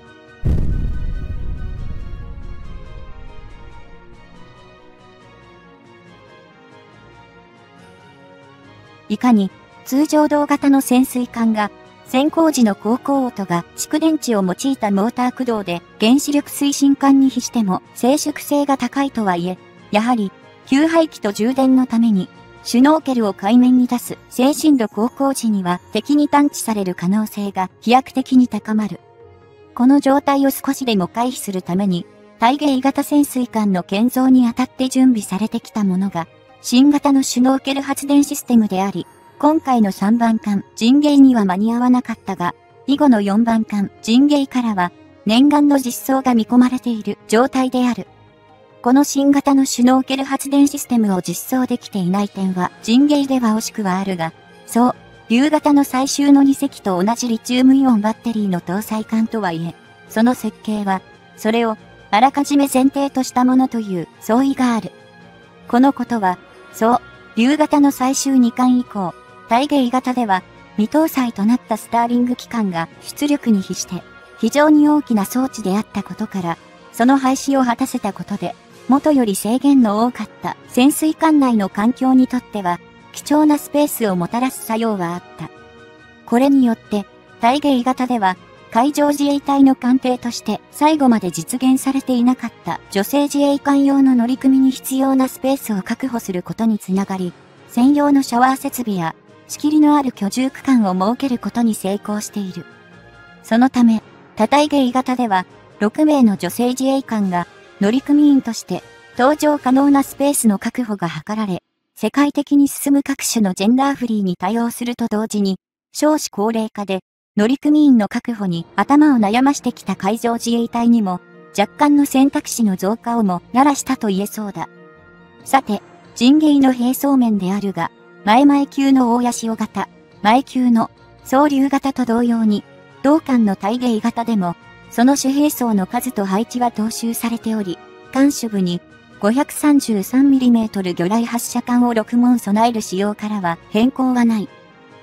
いかに、通常同型の潜水艦が、潜航時の航行音が蓄電池を用いたモーター駆動で原子力推進艦に比しても静粛性が高いとはいえ、やはり、給排気と充電のために、シュノーケルを海面に出す静深度航行時には敵に探知される可能性が飛躍的に高まる。この状態を少しでも回避するために、タイゲイ型潜水艦の建造にあたって準備されてきたものが、新型のシュノーケル発電システムであり、今回のさんばん艦ジンゲイには間に合わなかったが、以後のよんばん艦ジンゲイからは念願の実装が見込まれている状態である。この新型のシュノーケル発電システムを実装できていない点はジンゲイでは惜しくはあるが、そう、竜型の最終のに隻と同じリチウムイオンバッテリーの搭載艦とはいえ、その設計は、それをあらかじめ前提としたものという相違がある。このことは、そう、竜型の最終に艦以降、タイゲイ型では、未搭載となったスターリング機関が出力に比して、非常に大きな装置であったことから、その廃止を果たせたことで、元より制限の多かった潜水艦内の環境にとっては、貴重なスペースをもたらす作用はあった。これによって、タイゲイ型では、海上自衛隊の艦艇として最後まで実現されていなかった女性自衛官用の乗組に必要なスペースを確保することにつながり、専用のシャワー設備や仕切りのある居住区間を設けることに成功している。そのため、他タイゲイ型では、ろくめいの女性自衛官が乗組員として搭乗可能なスペースの確保が図られ、世界的に進む各種のジェンダーフリーに対応すると同時に、少子高齢化で乗組員の確保に頭を悩ましてきた海上自衛隊にも若干の選択肢の増加をもならしたと言えそうだ。さて、ジンゲイの兵装面であるが、前々級の大谷潮型、前級の総竜型と同様に、同艦のタイゲイ型でも、その主兵装の数と配置は踏襲されており、艦首部に ごひゃくさんじゅうさんミリメートル 魚雷発射管をろく門備える仕様からは変更はない。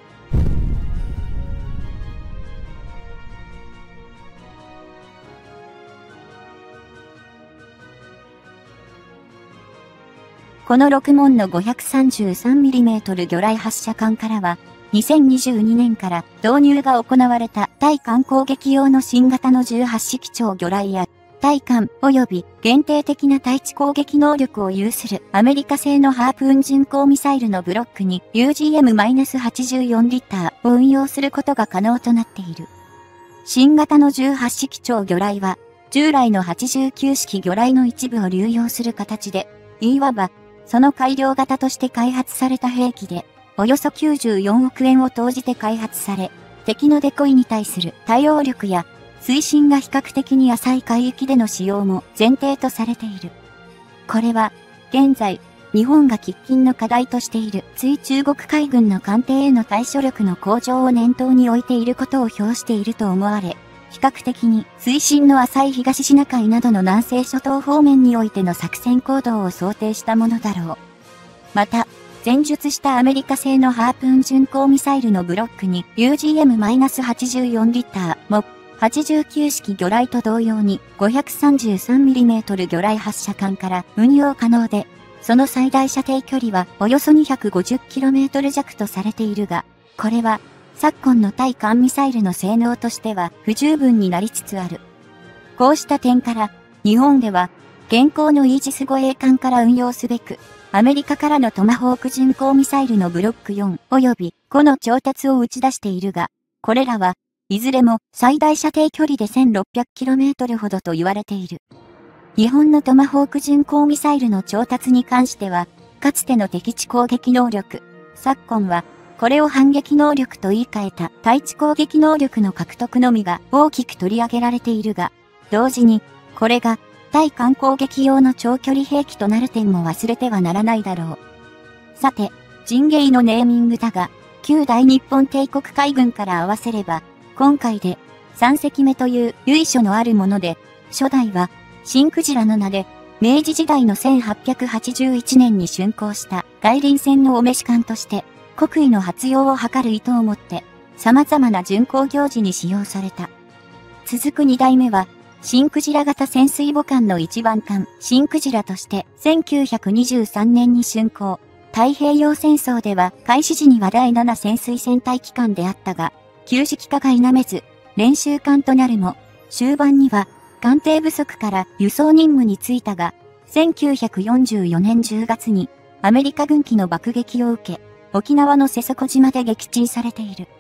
このろく門の ごひゃくさんじゅうさんミリメートル 魚雷発射管からは、にせんにじゅうにねんから導入が行われた対艦攻撃用の新型のじゅうはち式超魚雷や、対艦及び限定的な対地攻撃能力を有するアメリカ製のハープーン巡航ミサイルのブロックに ユージーエムはちじゅうよん リッターを運用することが可能となっている。新型のじゅうはち式超魚雷は、従来のはちじゅうきゅう式魚雷の一部を流用する形で、いわば、その改良型として開発された兵器で、およそきゅうじゅうよんおくえんを投じて開発され、敵のデコイに対する対応力や、水深が比較的に浅い海域での使用も前提とされている。これは、現在、日本が喫緊の課題としている、追中国海軍の艦艇への対処力の向上を念頭に置いていることを表していると思われ、比較的に水深の浅い東シナ海などの南西諸島方面においての作戦行動を想定したものだろう。また、前述したアメリカ製のハープーン巡航ミサイルのブロックに ユージーエムはちじゅうよん リッターもはちじゅうきゅう式魚雷と同様に ごひゃくさんじゅうさんミリメートル 魚雷発射管から運用可能で、その最大射程距離はおよそ にひゃくごじゅうキロメートル 弱とされているが、これは昨今の対艦ミサイルの性能としては不十分になりつつある。こうした点から、日本では、現行のイージス護衛艦から運用すべく、アメリカからのトマホーク巡航ミサイルのブロックよん及びごの調達を打ち出しているが、これらはいずれも最大射程距離で せんろっぴゃくキロメートル ほどと言われている。日本のトマホーク巡航ミサイルの調達に関しては、かつての敵地攻撃能力、昨今は、これを反撃能力と言い換えた対地攻撃能力の獲得のみが大きく取り上げられているが、同時に、これが対艦攻撃用の長距離兵器となる点も忘れてはならないだろう。さて、ジンゲイのネーミングだが、旧大日本帝国海軍から合わせれば、今回でさん隻目という由緒のあるもので、初代は、新クジラの名で、明治時代のせんはっぴゃくはちじゅういちねんに竣工した外輪船のお召し艦として、国威の発揚を図る意図をもって、様々な巡航行事に使用された。続くに代目は、新クジラ型潜水母艦の一番艦、新クジラとして、せんきゅうひゃくにじゅうさんねんに竣工。太平洋戦争では、開始時にはだいなな潜水戦隊機関であったが、旧式化が否めず、練習艦となるも、終盤には、艦艇不足から輸送任務に就いたが、せんきゅうひゃくよんじゅうよねんじゅうがつに、アメリカ軍機の爆撃を受け、沖縄の瀬底島で撃沈されている。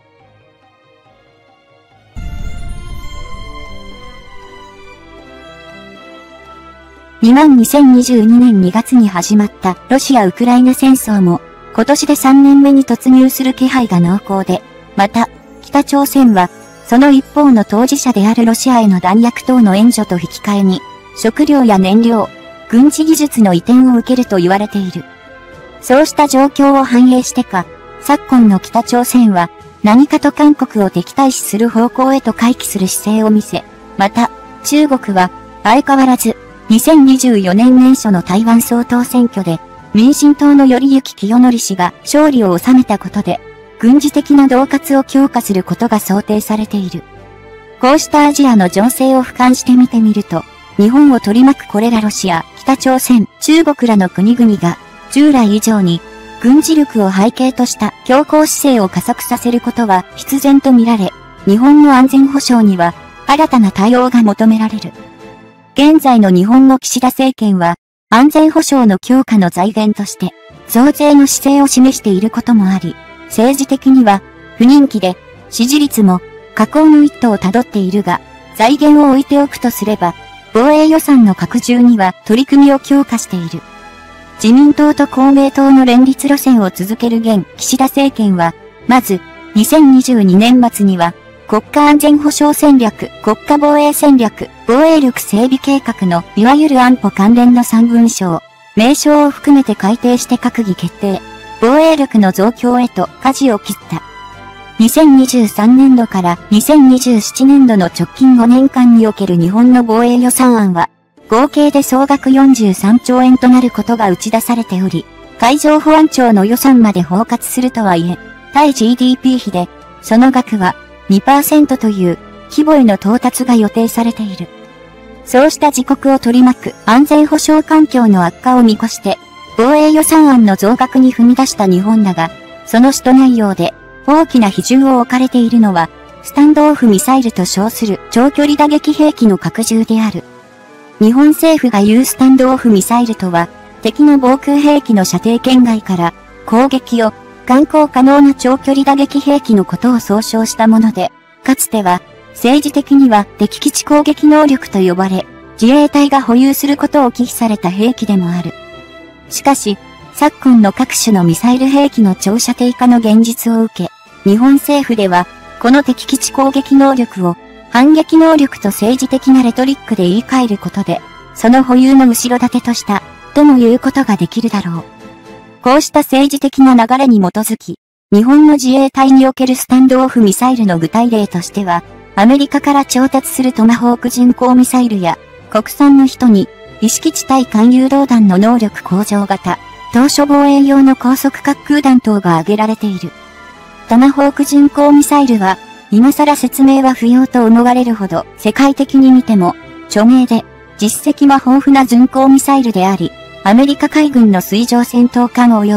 にまんにせんにじゅうにねんにがつに始まったロシア・ウクライナ戦争も、今年でさんねんめに突入する気配が濃厚で、また、北朝鮮は、その一方の当事者であるロシアへの弾薬等の援助と引き換えに、食料や燃料、軍事技術の移転を受けると言われている。そうした状況を反映してか、昨今の北朝鮮は、何かと韓国を敵対視する方向へと回帰する姿勢を見せ、また、中国は、相変わらず、にせんにじゅうよねん年初の台湾総統選挙で、民進党の頼行清則氏が勝利を収めたことで、軍事的な恫喝を強化することが想定されている。こうしたアジアの情勢を俯瞰して見てみると、日本を取り巻くこれらロシア、北朝鮮、中国らの国々が、従来以上に、軍事力を背景とした強硬姿勢を加速させることは必然と見られ、日本の安全保障には、新たな対応が求められる。現在の日本の岸田政権は、安全保障の強化の財源として、増税の姿勢を示していることもあり、政治的には、不人気で、支持率も、下降の一途をたどっているが、財源を置いておくとすれば、防衛予算の拡充には取り組みを強化している。自民党と公明党の連立路線を続ける現岸田政権は、まず、にせんにじゅうにねん末には、国家安全保障戦略、国家防衛戦略、防衛力整備計画のいわゆる安保関連のさん文書を、名称を含めて改定して閣議決定、防衛力の増強へと舵を切った。にせんにじゅうさんねんどからにせんにじゅうななねんどの直近ごねんかんにおける日本の防衛予算案は、合計で総額よんじゅうさんちょうえんとなることが打ち出されており、海上保安庁の予算まで包括するとはいえ、対 ジーディーピー 比で、その額は にパーセント という規模への到達が予定されている。そうした自国を取り巻く安全保障環境の悪化を見越して、防衛予算案の増額に踏み出した日本だが、その使途内容で大きな比重を置かれているのは、スタンドオフミサイルと称する長距離打撃兵器の拡充である。日本政府が言うスタンドオフミサイルとは、敵の防空兵器の射程圏外から攻撃を敢行可能な長距離打撃兵器のことを総称したもので、かつては政治的には敵基地攻撃能力と呼ばれ、自衛隊が保有することを忌避された兵器でもある。しかし、昨今の各種のミサイル兵器の長射程化の現実を受け、日本政府では、この敵基地攻撃能力を反撃能力と政治的なレトリックで言い換えることで、その保有の後ろ盾とした、とも言うことができるだろう。こうした政治的な流れに基づき、日本の自衛隊におけるスタンドオフミサイルの具体例としては、アメリカから調達するトマホーク巡航ミサイルや、国産の人に、意識地対艦誘導弾の能力向上型、当初防衛用の高速滑空弾等が挙げられている。トマホーク巡航ミサイルは、今更説明は不要と思われるほど、世界的に見ても、著名で、実績は豊富な巡航ミサイルであり、アメリカ海軍の水上戦闘艦及び、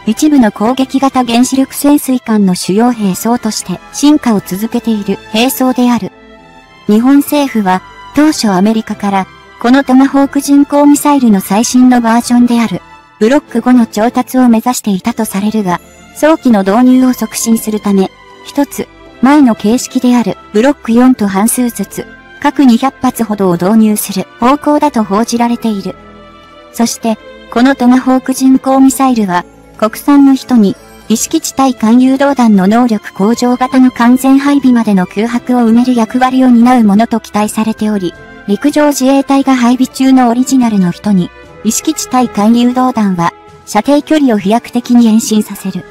一部の攻撃型原子力潜水艦の主要兵装として進化を続けている兵装である。日本政府は当初アメリカからこのトマホーク巡航ミサイルの最新のバージョンであるブロックごの調達を目指していたとされるが、早期の導入を促進するため、一つ前の形式であるブロックよんと半数ずつ各にひゃく発ほどを導入する方向だと報じられている。そして、このトマホーク巡航ミサイルは、国産の人に、意識地対艦誘導弾の能力向上型の完全配備までの空白を埋める役割を担うものと期待されており、陸上自衛隊が配備中のオリジナルの人に、意識地対艦誘導弾は、射程距離を飛躍的に延伸させる。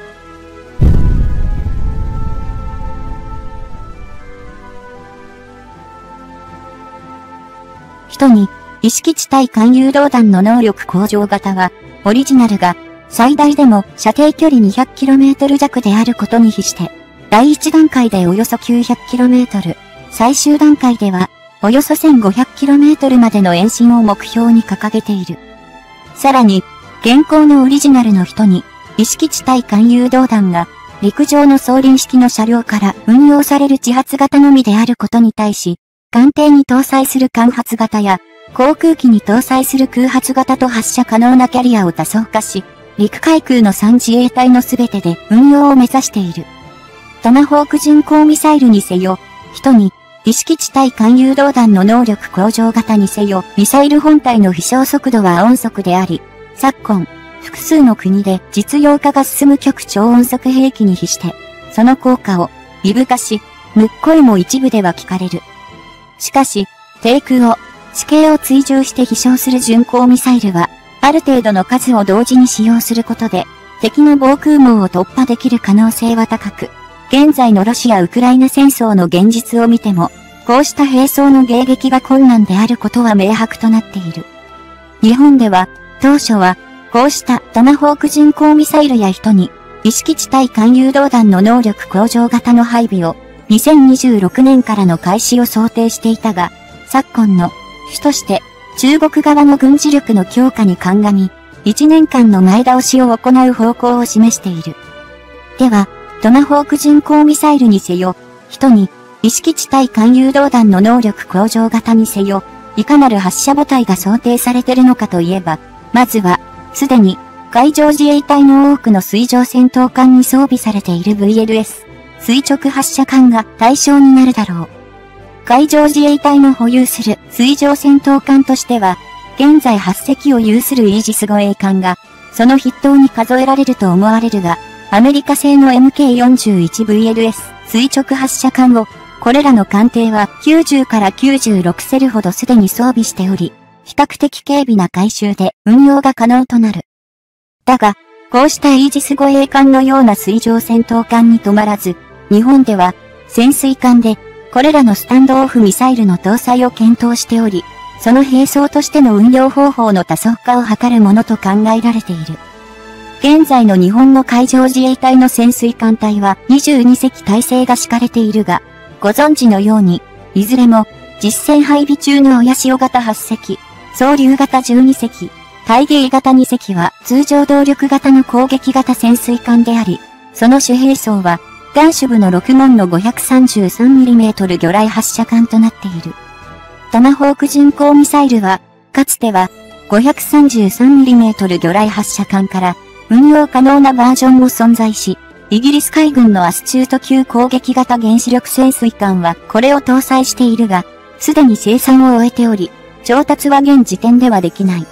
人に、意識地対艦誘導弾の能力向上型は、オリジナルが、最大でも射程距離 にひゃくキロメートル 弱であることに比して、だいいち段階でおよそ きゅうひゃくキロメートル、最終段階では、およそ せんごひゃくキロメートル までの延伸を目標に掲げている。さらに、現行のオリジナルの人に、意識地対艦誘導弾が、陸上の装輪式の車両から運用される自発型のみであることに対し、艦艇に搭載する艦発型や、航空機に搭載する空発型と発射可能なキャリアを多層化し、陸海空のさん自衛隊のすべてで運用を目指している。トマホーク巡航ミサイルにせよ、人に、意識地対艦誘導弾の能力向上型にせよ、ミサイル本体の飛翔速度は音速であり、昨今、複数の国で実用化が進む極超音速兵器に比して、その効果を微々化し、抜く声も一部では聞かれる。しかし、低空を、地形を追従して飛翔する巡航ミサイルは、ある程度の数を同時に使用することで、敵の防空網を突破できる可能性は高く、現在のロシア・ウクライナ戦争の現実を見ても、こうした兵装の迎撃が困難であることは明白となっている。日本では、当初は、こうしたトマホーク巡航ミサイルや人に、意識地対艦誘導弾の能力向上型の配備を、にせんにじゅうろくねんからの開始を想定していたが、昨今の主として、中国側の軍事力の強化に鑑み、いちねんかんの前倒しを行う方向を示している。では、トマホーク巡航ミサイルにせよ、人に、意識地対艦誘導弾の能力向上型にせよ、いかなる発射母体が想定されているのかといえば、まずは、すでに、海上自衛隊の多くの水上戦闘艦に装備されている ブイエルエス、垂直発射艦が対象になるだろう。海上自衛隊の保有する水上戦闘艦としては、現在はち隻を有するイージス護衛艦が、その筆頭に数えられると思われるが、アメリカ製の エムケーよんじゅういちブイエルエス 垂直発射艦を、これらの艦艇はきゅうじゅうからきゅうじゅうろくセルほどすでに装備しており、比較的軽微な改修で運用が可能となる。だが、こうしたイージス護衛艦のような水上戦闘艦に止まらず、日本では潜水艦でこれらのスタンドオフミサイルの搭載を検討しており、その兵装としての運用方法の多層化を図るものと考えられている。現在の日本の海上自衛隊の潜水艦隊はにじゅうに隻体制が敷かれているが、ご存知のように、いずれも実戦配備中の親潮型はち隻、総流型じゅうに隻、対迎型に隻は通常動力型の攻撃型潜水艦であり、その主兵装は、岸主部のろく門の ごひゃくさんじゅうさんミリメートル 魚雷発射艦となっている。トマホーク巡航ミサイルは、かつては ごひゃくさんじゅうさんミリメートル 魚雷発射艦から運用可能なバージョンも存在し、イギリス海軍のアスチュート級攻撃型原子力潜水艦はこれを搭載しているが、すでに生産を終えており、調達は現時点ではできない。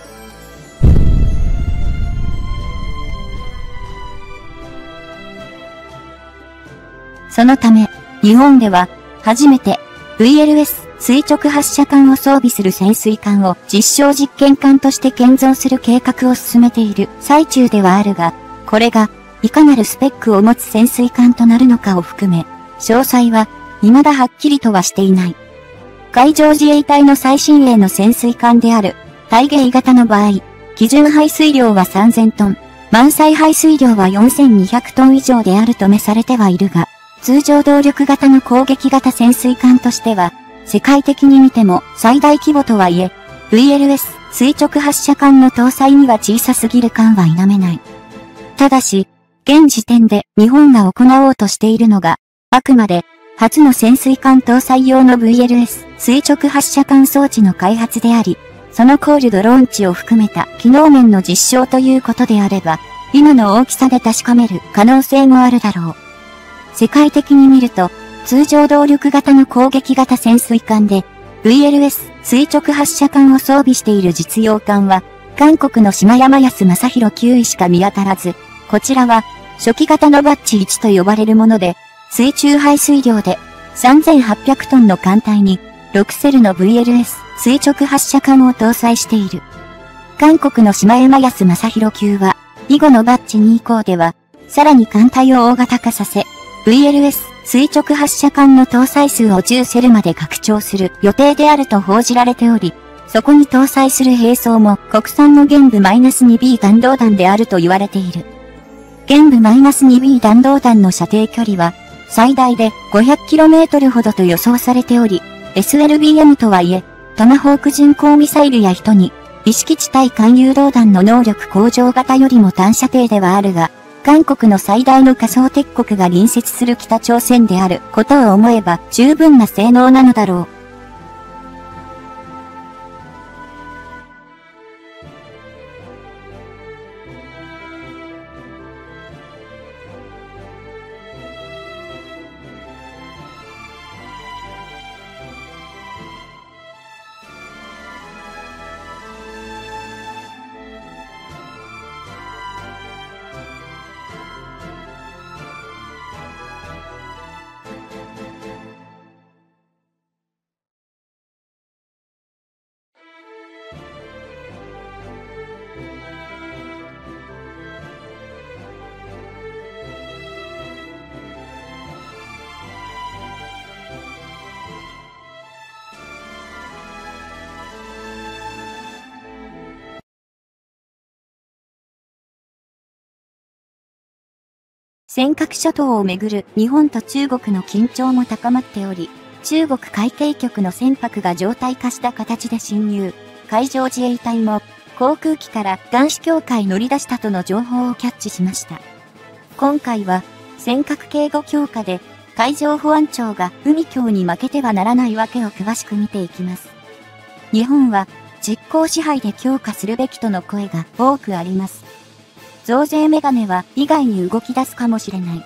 そのため、日本では、初めて、ブイエルエス 垂直発射艦を装備する潜水艦を実証実験艦として建造する計画を進めている最中ではあるが、これが、いかなるスペックを持つ潜水艦となるのかを含め、詳細は、未だはっきりとはしていない。海上自衛隊の最新鋭の潜水艦である、対迎型の場合、基準排水量はさんぜんトン、満載排水量はよんせんにひゃくトン以上であるとめされてはいるが、通常動力型の攻撃型潜水艦としては、世界的に見ても最大規模とはいえ、ブイエルエス 垂直発射艦の搭載には小さすぎる艦は否めない。 ただし、現時点で日本が行おうとしているのが、あくまで、初の潜水艦搭載用の ブイエルエス 垂直発射管装置の開発であり、そのコールドローンチを含めた機能面の実証ということであれば、今の大きさで確かめる可能性もあるだろう。世界的に見ると、通常動力型の攻撃型潜水艦で、ブイエルエス 垂直発射管を装備している実用艦は、韓国の島山安正弘きゅういしか見当たらず、こちらは、初期型のバッチいちと呼ばれるもので、水中排水量でさんぜんはっぴゃくトンの艦隊にろくセルの ブイエルエス 垂直発射管を搭載している。韓国の島山安正弘級は、以後のバッチに以降では、さらに艦隊を大型化させ、ブイエルエス 垂直発射管の搭載数をじゅうセルまで拡張する予定であると報じられており、そこに搭載する兵装も国産の玄武 -にビー 弾道弾であると言われている。玄武 -にビー 弾道弾の射程距離は、最大で ごひゃくキロメートル ほどと予想されており、エスエルビーエム とはいえ、トマホーク巡航ミサイルや人に、意識地対艦誘導弾の能力向上型よりも短射程ではあるが、韓国の最大の仮想敵国が隣接する北朝鮮であることを思えば十分な性能なのだろう。尖閣諸島をめぐる日本と中国の緊張も高まっており、中国海警局の船舶が常態化した形で侵入。海上自衛隊も航空機から監視境界乗り出したとの情報をキャッチしました。今回は尖閣警護強化で海上保安庁が海峡に負けてはならないわけを詳しく見ていきます。日本は実効支配で強化するべきとの声が多くあります。増税メガネは意外に動き出すかもしれない。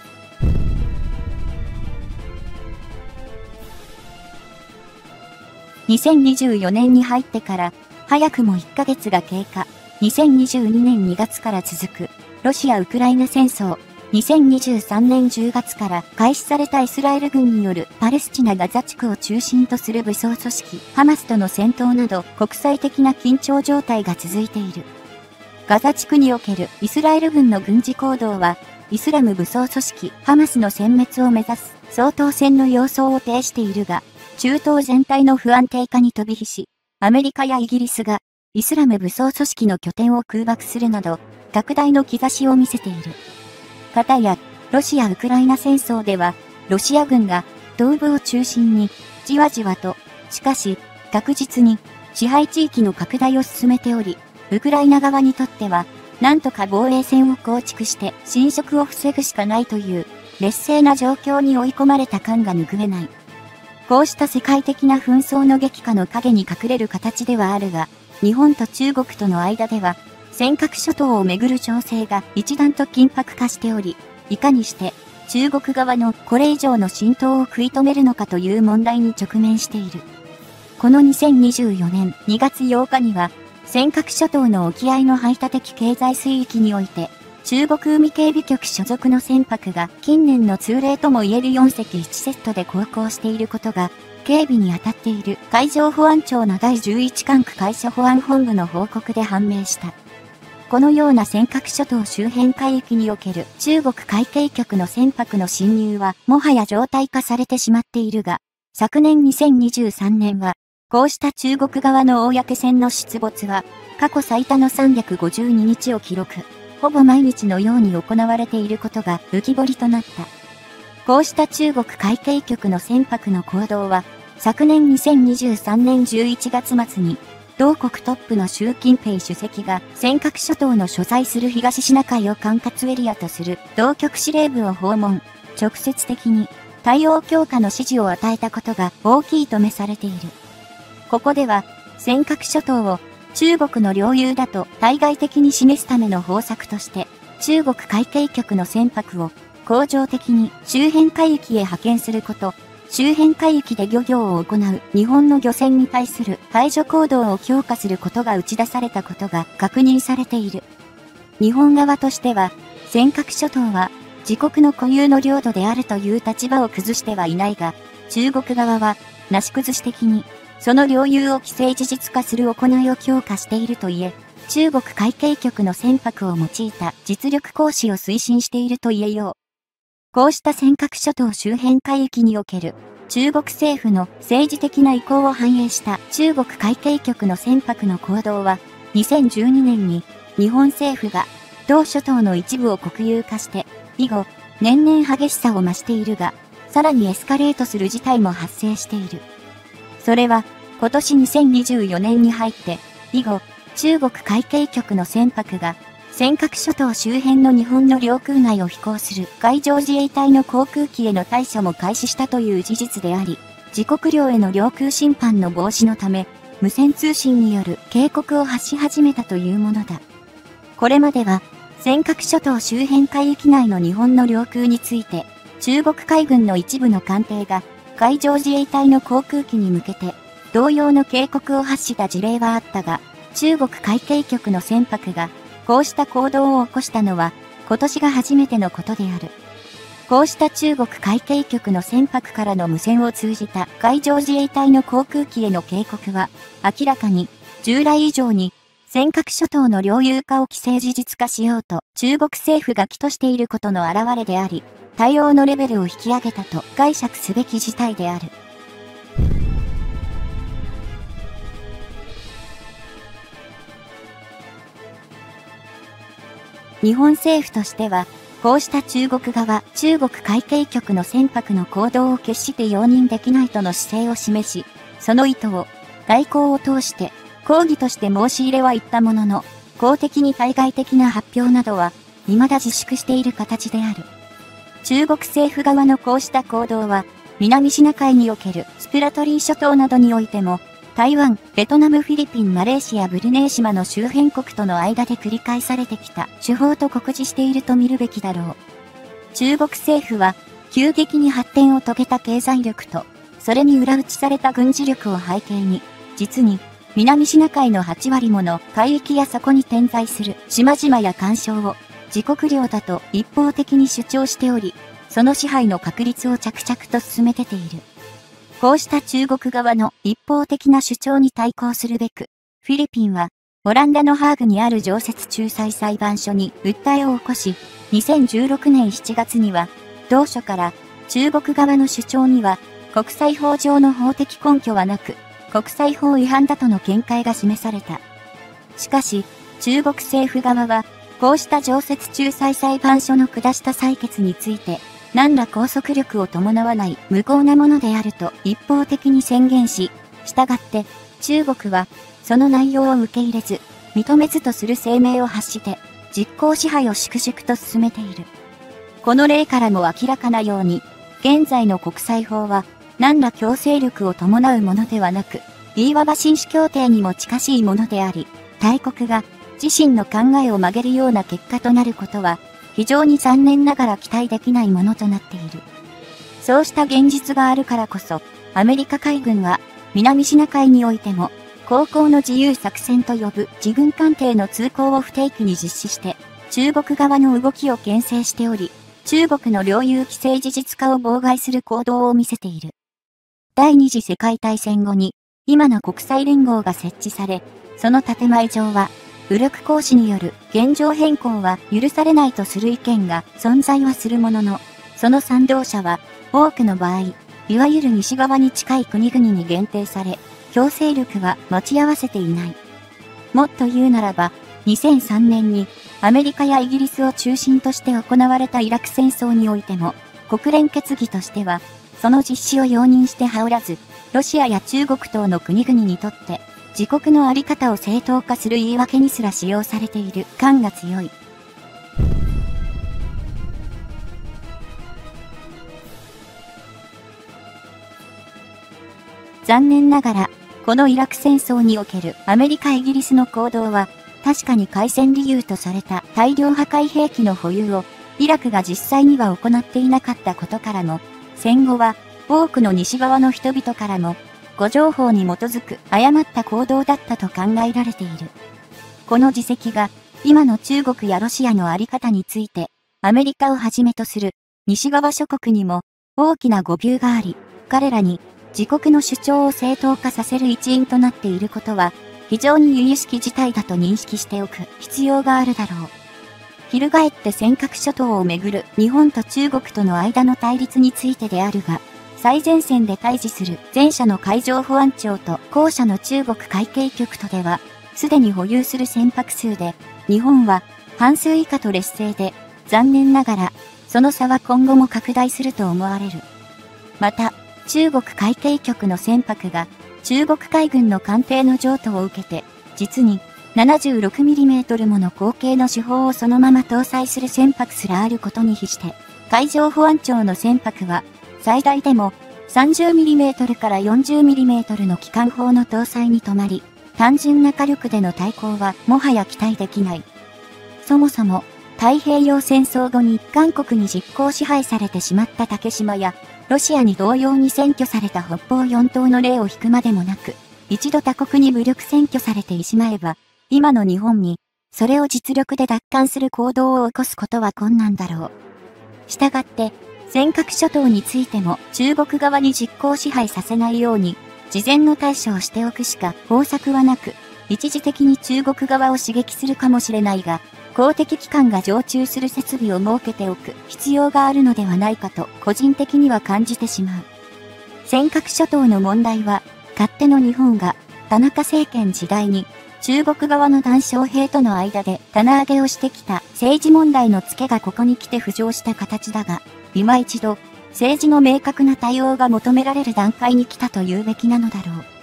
にせんにじゅうよねんに入ってから早くもいっかげつが経過。にせんにじゅうにねんにがつから続くロシア・ウクライナ戦争。にせんにじゅうさんねんじゅうがつから開始されたイスラエル軍によるパレスチナ・ガザ地区を中心とする武装組織ハマスとの戦闘など国際的な緊張状態が続いている。ガザ地区におけるイスラエル軍の軍事行動は、イスラム武装組織ハマスの殲滅を目指す掃討戦の様相を呈しているが、中東全体の不安定化に飛び火し、アメリカやイギリスがイスラム武装組織の拠点を空爆するなど、拡大の兆しを見せている。かたや、ロシア・ウクライナ戦争では、ロシア軍が東部を中心に、じわじわと、しかし、確実に支配地域の拡大を進めており、ウクライナ側にとっては、なんとか防衛線を構築して侵食を防ぐしかないという、劣勢な状況に追い込まれた感が拭えない。こうした世界的な紛争の激化の陰に隠れる形ではあるが、日本と中国との間では、尖閣諸島をめぐる情勢が一段と緊迫化しており、いかにして中国側のこれ以上の浸透を食い止めるのかという問題に直面している。このにせんにじゅうよねんにがつようかには、尖閣諸島の沖合の排他的経済水域において、中国海警備局所属の船舶が近年の通例ともいえるよんせきいちセットで航行していることが、警備に当たっている海上保安庁のだいじゅういち管区海上保安本部の報告で判明した。このような尖閣諸島周辺海域における中国海警局の船舶の侵入はもはや常態化されてしまっているが、昨年にせんにじゅうさんねんは、こうした中国側の公船の出没は、過去最多のさんびゃくごじゅうににちを記録。ほぼ毎日のように行われていることが浮き彫りとなった。こうした中国海警局の船舶の行動は、昨年にせんにじゅうさんねんじゅういちがつまつに、 同国トップの習近平主席が尖閣諸島の所在する東シナ海を管轄エリアとする同局司令部を訪問、直接的に対応強化の指示を与えたことが大きいとめされている。ここでは尖閣諸島を中国の領有だと対外的に示すための方策として、中国海警局の船舶を恒常的に周辺海域へ派遣すること、周辺海域で漁業を行う日本の漁船に対する排除行動を強化することが打ち出されたことが確認されている。日本側としては、尖閣諸島は自国の固有の領土であるという立場を崩してはいないが、中国側はなし崩し的にその領有を既成事実化する行いを強化しているといえ、中国海警局の船舶を用いた実力行使を推進していると言えよう。こうした尖閣諸島周辺海域における中国政府の政治的な意向を反映した中国海警局の船舶の行動は、にせんじゅうにねんに日本政府が同諸島の一部を国有化して、以後年々激しさを増しているが、さらにエスカレートする事態も発生している。それは今年にせんにじゅうよねんに入って、以後中国海警局の船舶が尖閣諸島周辺の日本の領空内を飛行する海上自衛隊の航空機への対処も開始したという事実であり、自国領への領空侵犯の防止のため、無線通信による警告を発し始めたというものだ。これまでは、尖閣諸島周辺海域内の日本の領空について、中国海軍の一部の艦艇が海上自衛隊の航空機に向けて、同様の警告を発した事例はあったが、中国海警局の船舶が、こうした行動を起こしたのは、今年が初めてのことである。こうした中国海警局の船舶からの無線を通じた海上自衛隊の航空機への警告は、明らかに、従来以上に、尖閣諸島の領有化を既成事実化しようと中国政府が企図していることの表れであり、対応のレベルを引き上げたと解釈すべき事態である。日本政府としては、こうした中国側、中国海警局の船舶の行動を決して容認できないとの姿勢を示し、その意図を外交を通して抗議として申し入れは言ったものの、公的に対外的な発表などは未だ自粛している形である。中国政府側のこうした行動は、南シナ海におけるスプラトリー諸島などにおいても、台湾、ベトナム、フィリピン、マレーシア、ブルネイ島の周辺国との間で繰り返されてきた手法と酷似していると見るべきだろう。中国政府は、急激に発展を遂げた経済力と、それに裏打ちされた軍事力を背景に、実に、南シナ海のはちわりもの海域やそこに点在する島々や環礁を自国領だと一方的に主張しており、その支配の確立を着々と進めてている。こうした中国側の一方的な主張に対抗するべく、フィリピンはオランダのハーグにある常設仲裁裁判所に訴えを起こし、にせんじゅうろくねんしちがつには、同書から中国側の主張には国際法上の法的根拠はなく、国際法違反だとの見解が示された。しかし、中国政府側は、こうした常設仲裁裁判所の下した裁決について、何ら拘束力を伴わない無効なものであると一方的に宣言し、したがって中国はその内容を受け入れず、認めずとする声明を発して実効支配を粛々と進めている。この例からも明らかなように、現在の国際法は何ら強制力を伴うものではなく、いわば紳士協定にも近しいものであり、大国が自身の考えを曲げるような結果となることは、非常に残念ながら期待できないものとなっている。そうした現実があるからこそ、アメリカ海軍は南シナ海においても、航行の自由作戦と呼ぶ自軍艦艇の通行を不定期に実施して、中国側の動きを牽制しており、中国の領有規制事実化を妨害する行動を見せている。第二次世界大戦後に、今の国際連合が設置され、その建前上は、武力行使による現状変更は許されないとする意見が存在はするものの、その賛同者は多くの場合、いわゆる西側に近い国々に限定され、強制力は持ち合わせていない。もっと言うならば、にせんさんねんにアメリカやイギリスを中心として行われたイラク戦争においても、国連決議としては、その実施を容認して羽織らず、ロシアや中国等の国々にとって、 自国のあり方を正当化する言い訳にすら使用されている感が強い。残念ながら、このイラク戦争におけるアメリカ・イギリスの行動は、確かに開戦理由とされた大量破壊兵器の保有を、イラクが実際には行っていなかったことからも、戦後は多くの西側の人々からも、誤情報に基づく誤った行動だったと考えられている。この自責が、今の中国やロシアのあり方について、アメリカをはじめとする西側諸国にも大きな誤謬があり、彼らに自国の主張を正当化させる一因となっていることは、非常に由々しき事態だと認識しておく必要があるだろう。翻って尖閣諸島をめぐる日本と中国との間の対立についてであるが、最前線で対峙する前者の海上保安庁と後者の中国海警局とでは、すでに保有する船舶数で、日本は半数以下と劣勢で、残念ながら、その差は今後も拡大すると思われる。また、中国海警局の船舶が中国海軍の艦艇の譲渡を受けて、実に ななじゅうろくミリメートル もの口径の主砲をそのまま搭載する船舶すらあることに比して、海上保安庁の船舶は最大でも さんじゅうミリメートル から よんじゅうミリメートル の機関砲の搭載に止まり、単純な火力での対抗はもはや期待できない。そもそも、太平洋戦争後に韓国に実効支配されてしまった竹島や、ロシアに同様に占拠された北方四島の例を引くまでもなく、一度他国に武力占拠されてしまえば、今の日本に、それを実力で奪還する行動を起こすことは困難だろう。したがって、尖閣諸島についても中国側に実効支配させないように、事前の対処をしておくしか方策はなく、一時的に中国側を刺激するかもしれないが、公的機関が常駐する設備を設けておく必要があるのではないかと個人的には感じてしまう。尖閣諸島の問題は、勝手の日本が田中政権時代に中国側の談笑兵との間で棚上げをしてきた政治問題のツケがここに来て浮上した形だが、今一度政治の明確な対応が求められる段階に来たと言うべきなのだろう。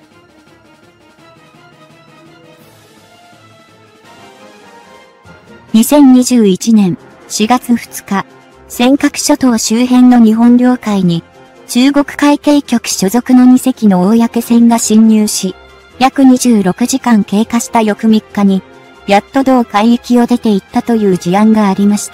にせんにじゅういちねんしがつふつか、尖閣諸島周辺の日本領海に、中国海警局所属のにせきの公船が侵入し、約にじゅうろくじかん経過した翌みっかに、やっと同海域を出て行ったという事案がありました。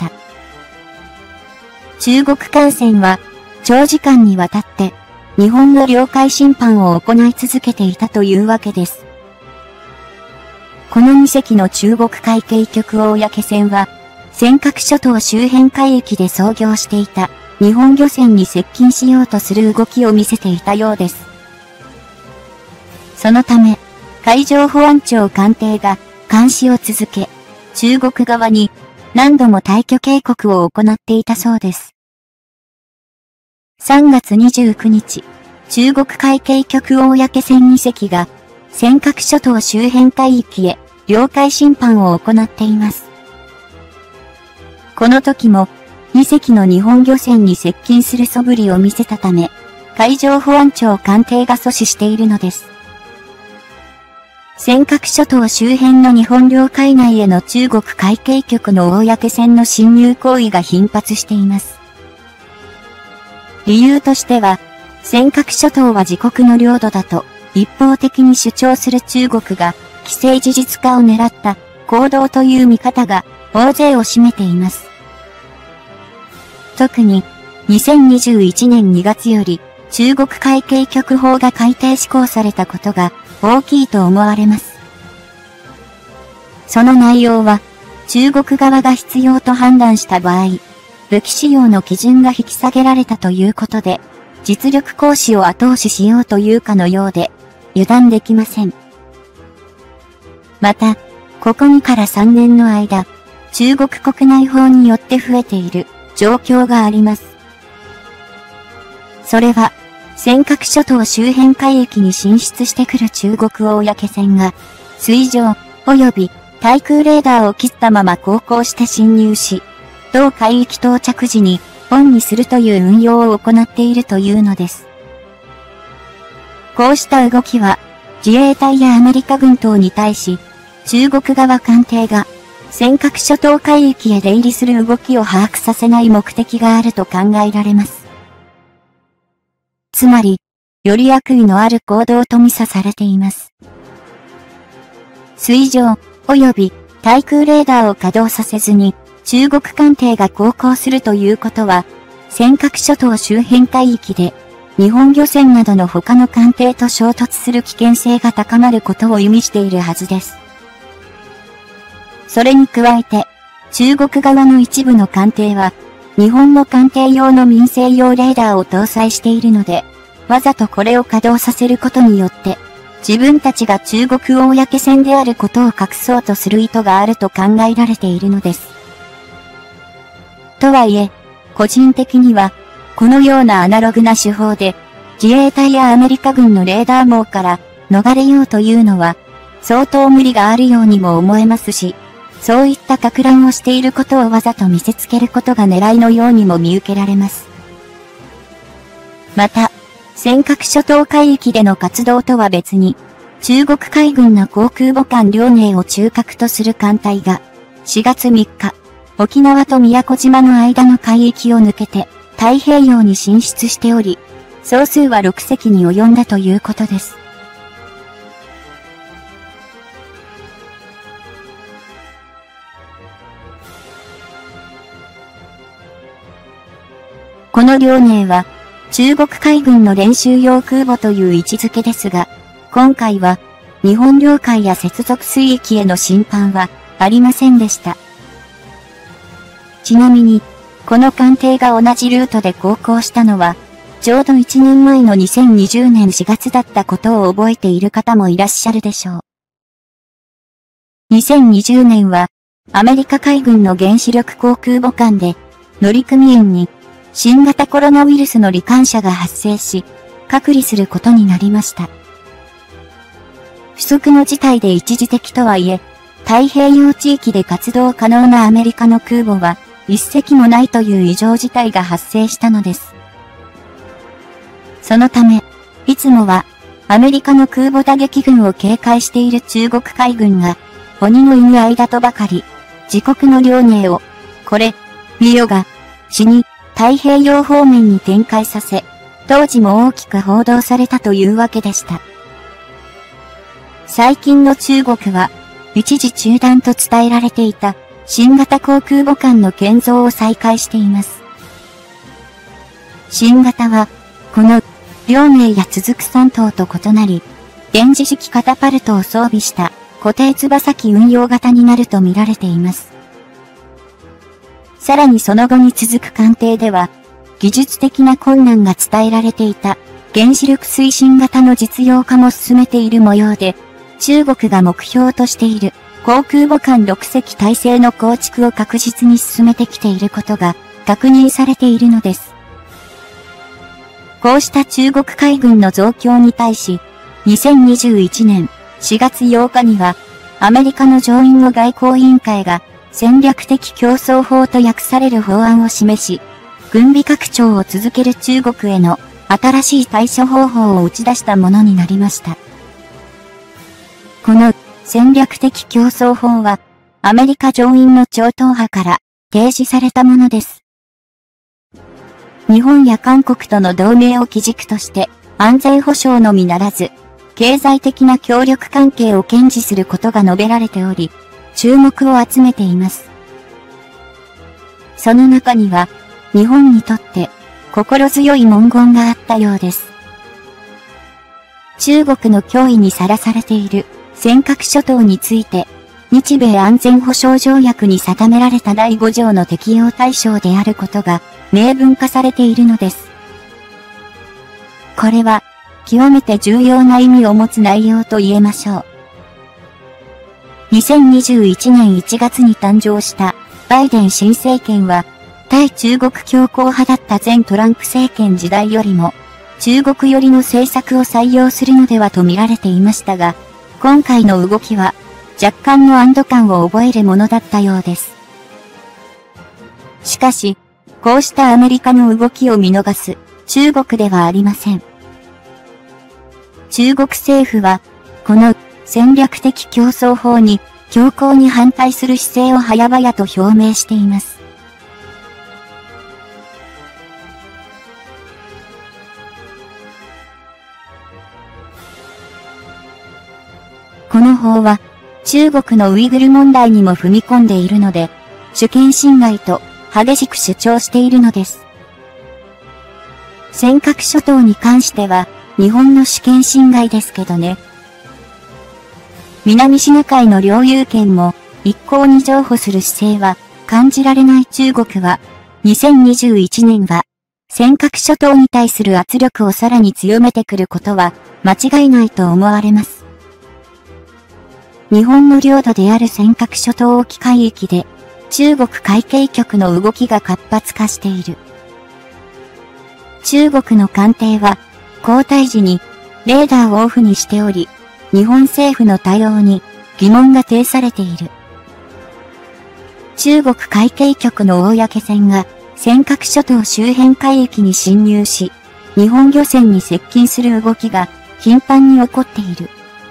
中国艦船は、長時間にわたって、日本の領海侵犯を行い続けていたというわけです。このにせきの中国海警局公船は、尖閣諸島周辺海域で操業していた日本漁船に接近しようとする動きを見せていたようです。そのため、海上保安庁艦艇が監視を続け、中国側に何度も退去警告を行っていたそうです。さんがつにじゅうくにち、中国海警局公船にせきが尖閣諸島周辺海域へ領海侵犯を行っています。この時もにせきの日本漁船に接近する素振りを見せたため、海上保安庁艦艇が阻止しているのです。尖閣諸島周辺の日本領海内への中国海警局の公船の侵入行為が頻発しています。理由としては、尖閣諸島は自国の領土だと一方的に主張する中国が既成事実化を狙った行動という見方が大勢を占めています。特ににせんにじゅういちねんにがつより中国海警局法が改定施行されたことが大きいと思われます。その内容は中国側が必要と判断した場合、武器使用の基準が引き下げられたということで、実力行使を後押ししようというかのようで、油断できません。また、ここにからさんねんの間、中国国内法によって増えている状況があります。それは、尖閣諸島周辺海域に進出してくる中国公船が、水上及び対空レーダーを切ったまま航行して侵入し、同海域到着時にオンにするという運用を行っているというのです。こうした動きは、 自衛隊やアメリカ軍等に対し、中国側艦艇が尖閣諸島海域へ出入りする動きを把握させない目的があると考えられます。つまり、より悪意のある行動と見査されています。水上、及び対空レーダーを稼働させずに、中国艦艇が航行するということは、尖閣諸島周辺海域で、日本漁船などの他の艦艇と衝突する危険性が高まることを意味しているはずです。それに加えて、中国側の一部の艦艇は、日本の艦艇用の民生用レーダーを搭載しているので、わざとこれを稼働させることによって、自分たちが中国公船であることを隠そうとする意図があると考えられているのです。とはいえ、個人的には、このようなアナログな手法で、自衛隊やアメリカ軍のレーダー網から逃れようというのは、相当無理があるようにも思えますし、そういった撹乱をしていることをわざと見せつけることが狙いのようにも見受けられます。また、尖閣諸島海域での活動とは別に、中国海軍の航空母艦遼寧を中核とする艦隊が、しがつみっか、沖縄と宮古島の間の海域を抜けて、太平洋に進出しており、総数はろくせきに及んだということです。この遼寧は、中国海軍の練習用空母という位置づけですが、今回は、日本領海や接続水域への侵犯はありませんでした。ちなみに、この艦艇が同じルートで航行したのは、ちょうどいちねんまえのにせんにじゅうねんしがつだったことを覚えている方もいらっしゃるでしょう。にせんにじゅうねんは、アメリカ海軍の原子力航空母艦で、乗組員に、新型コロナウイルスの罹患者が発生し、隔離することになりました。不測の事態で一時的とはいえ、太平洋地域で活動可能なアメリカの空母は、一隻もないという異常事態が発生したのです。そのため、いつもは、アメリカの空母打撃群を警戒している中国海軍が、鬼のいぬ間とばかり、自国の遼寧を、これ、見よが、死に、太平洋方面に展開させ、当時も大きく報道されたというわけでした。最近の中国は、一時中断と伝えられていた、新型航空母艦の建造を再開しています。新型は、この、遼寧や続くさんとうと異なり、電磁式カタパルトを装備した固定翼機運用型になると見られています。さらにその後に続く艦艇では、技術的な困難が伝えられていた原子力推進型の実用化も進めている模様で、中国が目標としている航空母艦ろくせき体制の構築を確実に進めてきていることが確認されているのです。こうした中国海軍の増強に対し、にせんにじゅういちねんしがつようかには、アメリカの上院の外交委員会が戦略的競争法と訳される法案を示し、軍備拡張を続ける中国への新しい対処方法を打ち出したものになりました。この戦略的競争法は、アメリカ上院の超党派から提示されたものです。日本や韓国との同盟を基軸として安全保障のみならず、経済的な協力関係を堅持することが述べられており、注目を集めています。その中には、日本にとって心強い文言があったようです。中国の脅威にさらされている尖閣諸島について、日米安全保障条約に定められただいごじょうの適用対象であることが明文化されているのです。これは、極めて重要な意味を持つ内容と言えましょう。にせんにじゅういちねんいちがつに誕生したバイデン新政権は、対中国強硬派だった前トランプ政権時代よりも、中国寄りの政策を採用するのではと見られていましたが、今回の動きは、若干の安堵感を覚えるものだったようです。しかし、こうしたアメリカの動きを見逃す中国ではありません。中国政府は、 この戦略的競争法に強硬に反対する姿勢を早々と表明しています。この法は中国のウイグル問題にも踏み込んでいるので、主権侵害と激しく主張しているのです。尖閣諸島に関しては日本の主権侵害ですけどね。南シナ海の領有権も一向に譲歩する姿勢は感じられない中国は、にせんにじゅういちねんは尖閣諸島に対する圧力をさらに強めてくることは間違いないと思われます。日本の領土である尖閣諸島沖海域で中国海警局の動きが活発化している。中国の艦艇は航海時にレーダーをオフにしており、日本政府の対応に疑問が呈されている。中国海警局の公船が尖閣諸島周辺海域に侵入し、日本漁船に接近する動きが頻繁に起こっている。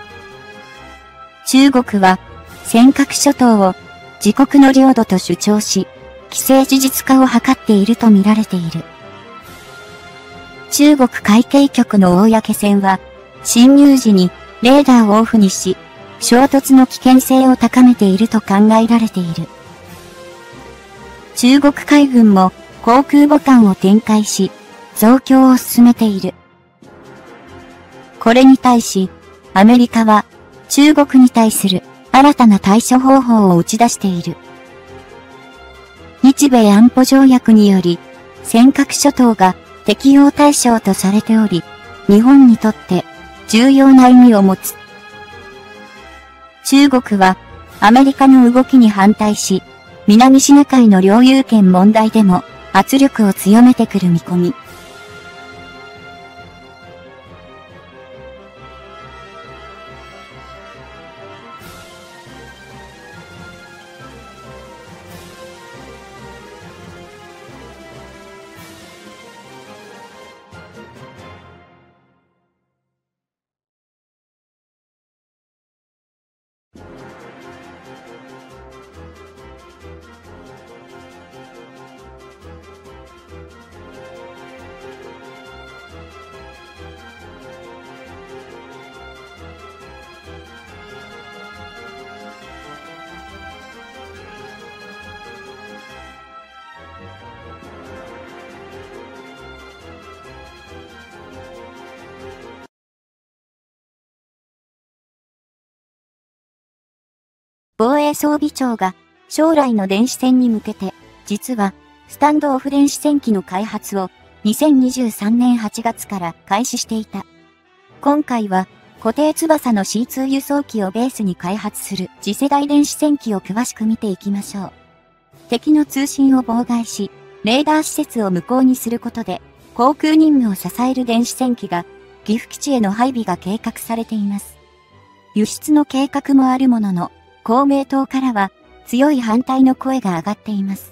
中国は尖閣諸島を自国の領土と主張し、既成事実化を図っていると見られている。中国海警局の公船は、侵入時にレーダーをオフにし、衝突の危険性を高めていると考えられている。中国海軍も航空母艦を展開し、増強を進めている。これに対し、アメリカは、中国に対する新たな対処方法を打ち出している。日米安保条約により、尖閣諸島が適用対象とされており、日本にとって重要な意味を持つ。中国はアメリカの動きに反対し、南シナ海の領有権問題でも圧力を強めてくる見込み。防衛装備庁が将来の電子戦に向けて、実はスタンドオフ電子戦機の開発をにせんにじゅうさんねんはちがつから開始していた。今回は固定翼の シーツー 輸送機をベースに開発する次世代電子戦機を詳しく見ていきましょう。敵の通信を妨害し、レーダー施設を無効にすることで、航空任務を支える電子戦機が岐阜基地への配備が計画されています。輸出の計画もあるものの、公明党からは強い反対の声が上がっています。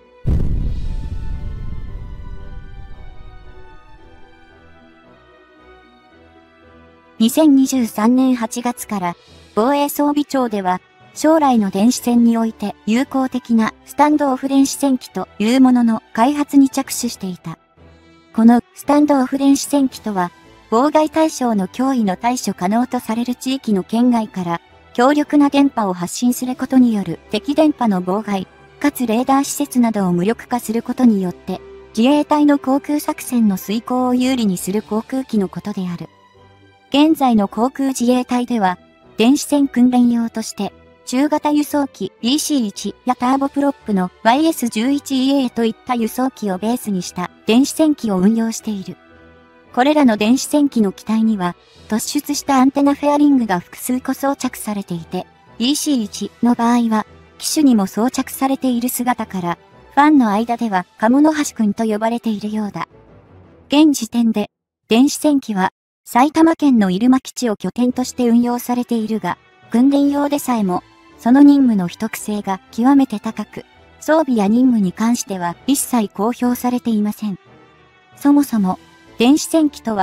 にせんにじゅうさんねんはちがつから防衛装備庁では将来の電子戦において有効的なスタンドオフ電子戦機というものの開発に着手していた。このスタンドオフ電子戦機とは妨害対象の脅威の対処可能とされる地域の圏外から強力な電波を発信することによる敵電波の妨害、かつレーダー施設などを無力化することによって、自衛隊の航空作戦の遂行を有利にする航空機のことである。現在の航空自衛隊では、電子戦訓練用として、中型輸送機 イーシーワン やターボプロップの ワイエスじゅういちイーエー といった輸送機をベースにした電子戦機を運用している。これらの電子戦機の機体には、突出したアンテナフェアリングが複数個装着されていて、イーシーワン の場合は、機種にも装着されている姿から、ファンの間では鴨の橋くんと呼ばれているようだ。現時点で、電子戦機は、埼玉県の入間基地を拠点として運用されているが、訓練用でさえも、その任務の秘匿性が極めて高く、装備や任務に関しては一切公表されていません。そもそも、電子戦機とは、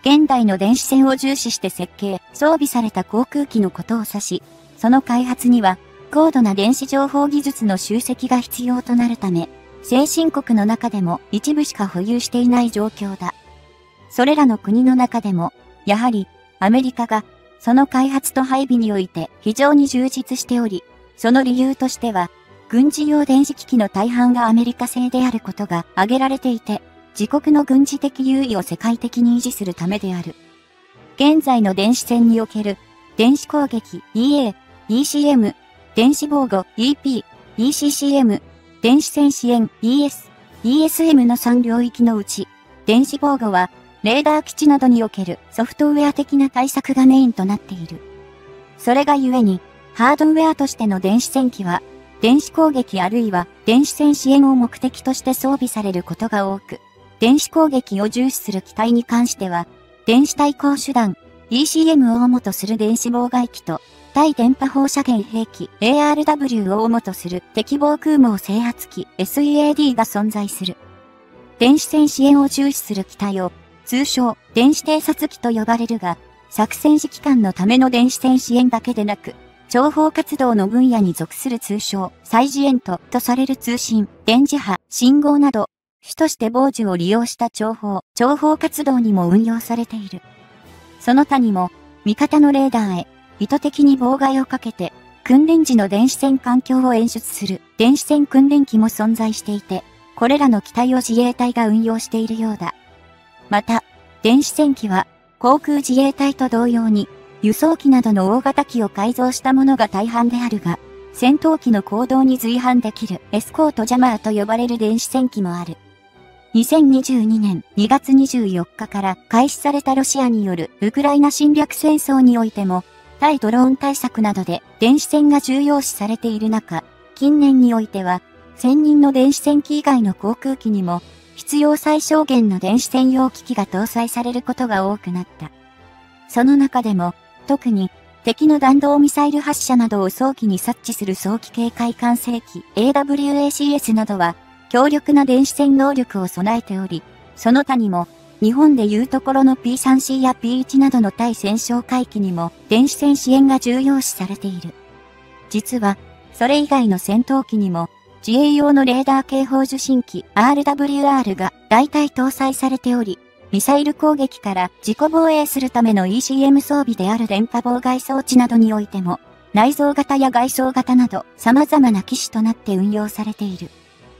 現代の電子戦を重視して設計、装備された航空機のことを指し、その開発には、高度な電子情報技術の集積が必要となるため、先進国の中でも一部しか保有していない状況だ。それらの国の中でも、やはり、アメリカが、その開発と配備において非常に充実しており、その理由としては、軍事用電子機器の大半がアメリカ製であることが挙げられていて、自国の軍事的優位を世界的に維持するためである。現在の電子戦における、電子攻撃 イーエー、イーシーエム、電子防護 イーピー、イーシーシーエム、電子戦支援 イーエス、イーエスエム のさん領域のうち、電子防護は、レーダー基地などにおけるソフトウェア的な対策がメインとなっている。それがゆえに、ハードウェアとしての電子戦機は、電子攻撃あるいは電子戦支援を目的として装備されることが多く、電子攻撃を重視する機体に関しては、電子対抗手段 イーシーエム を主とする電子妨害機と、対電波放射源兵器 エーアールダブリュー を主とする敵防空網制圧機 エスイーエーディー が存在する。電子戦支援を重視する機体を、通称、電子偵察機と呼ばれるが、作戦指揮官のための電子戦支援だけでなく、諜報活動の分野に属する通称、サイジエントとされる通信、電磁波、信号など、主として傍受を利用した諜報、諜報活動にも運用されている。その他にも、味方のレーダーへ、意図的に妨害をかけて、訓練時の電子戦環境を演出する電子戦訓練機も存在していて、これらの機体を自衛隊が運用しているようだ。また、電子戦機は、航空自衛隊と同様に、輸送機などの大型機を改造したものが大半であるが、戦闘機の行動に随伴できるエスコートジャマーと呼ばれる電子戦機もある。にせんにじゅうにねんにがつにじゅうよっかから開始されたロシアによるウクライナ侵略戦争においても、対ドローン対策などで電子戦が重要視されている中、近年においては、専任の電子戦機以外の航空機にも、必要最小限の電子専用機器が搭載されることが多くなった。その中でも、特に、敵の弾道ミサイル発射などを早期に察知する早期警戒管制機 エーダブリューエーシーエス などは、強力な電子戦能力を備えており、その他にも、日本でいうところの ピースリーシー や ピーワン などの対戦哨戒機にも電子戦支援が重要視されている。実は、それ以外の戦闘機にも、自衛用のレーダー警報受信機 アールダブリューアール が大体搭載されており、ミサイル攻撃から自己防衛するための イーシーエム 装備である電波妨害装置などにおいても、内蔵型や外装型など様々な機種となって運用されている。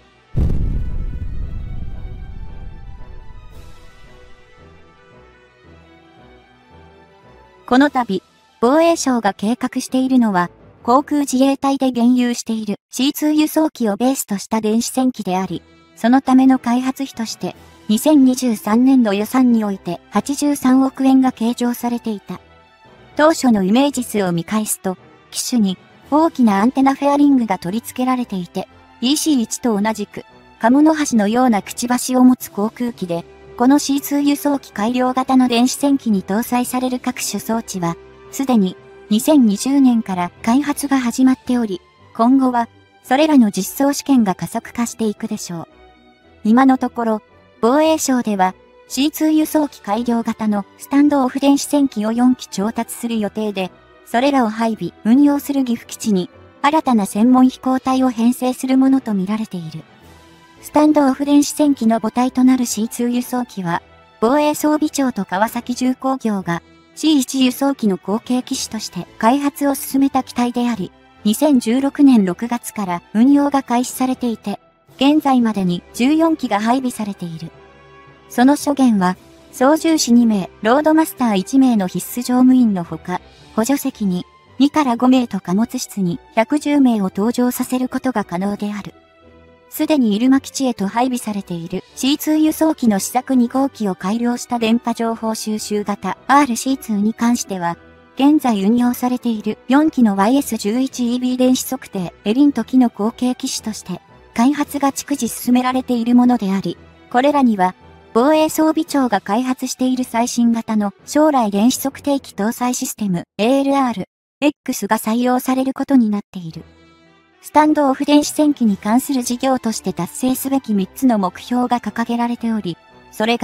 この度、防衛省が計画しているのは、航空自衛隊で現有している シーツー 輸送機をベースとした電子戦機であり、そのための開発費として、にせんにじゅうさんねんど予算においてはちじゅうさんおくえんが計上されていた。当初のイメージ図を見返すと、機首に大きなアンテナフェアリングが取り付けられていて、イーシーワン と同じく、カモノハシのようなくちばしを持つ航空機で、この シーツー 輸送機改良型の電子戦機に搭載される各種装置は、すでににせんにじゅうねんから開発が始まっており、今後は、それらの実装試験が加速化していくでしょう。今のところ、防衛省では シーツー 輸送機改良型のスタンドオフ電子戦機をよんき調達する予定で、それらを配備、運用する岐阜基地に新たな専門飛行隊を編成するものとみられている。スタンドオフ電子戦機の母体となる シーツー 輸送機は、防衛装備庁と川崎重工業が シーワン 輸送機の後継機種として開発を進めた機体であり、にせんじゅうろくねんろくがつから運用が開始されていて、現在までにじゅうよんきが配備されている。その諸言は、操縦士にめい、ロードマスターいちめいの必須乗務員のほか、補助席ににからごめいと貨物室にひゃくじゅうめいを搭乗させることが可能である。すでに入間基地へと配備されている シーツー 輸送機の試作にごうきを改良した電波情報収集型 アールシーツー に関しては、現在運用されているよんきの ワイエスじゅういちイービー 電子測定エリント機の後継機種として、開発が逐次進められているものであり、これらには、防衛装備庁が開発している最新型の将来電子測定器搭載システム エーエルアールエックス が採用されることになっている。スタンドオフ電子戦機に関する事業として達成すべきみっつの目標が掲げられており、それが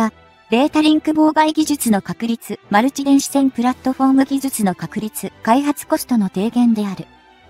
データリンク妨害技術の確立、マルチ電子線プラットフォーム技術の確立、開発コストの低減である。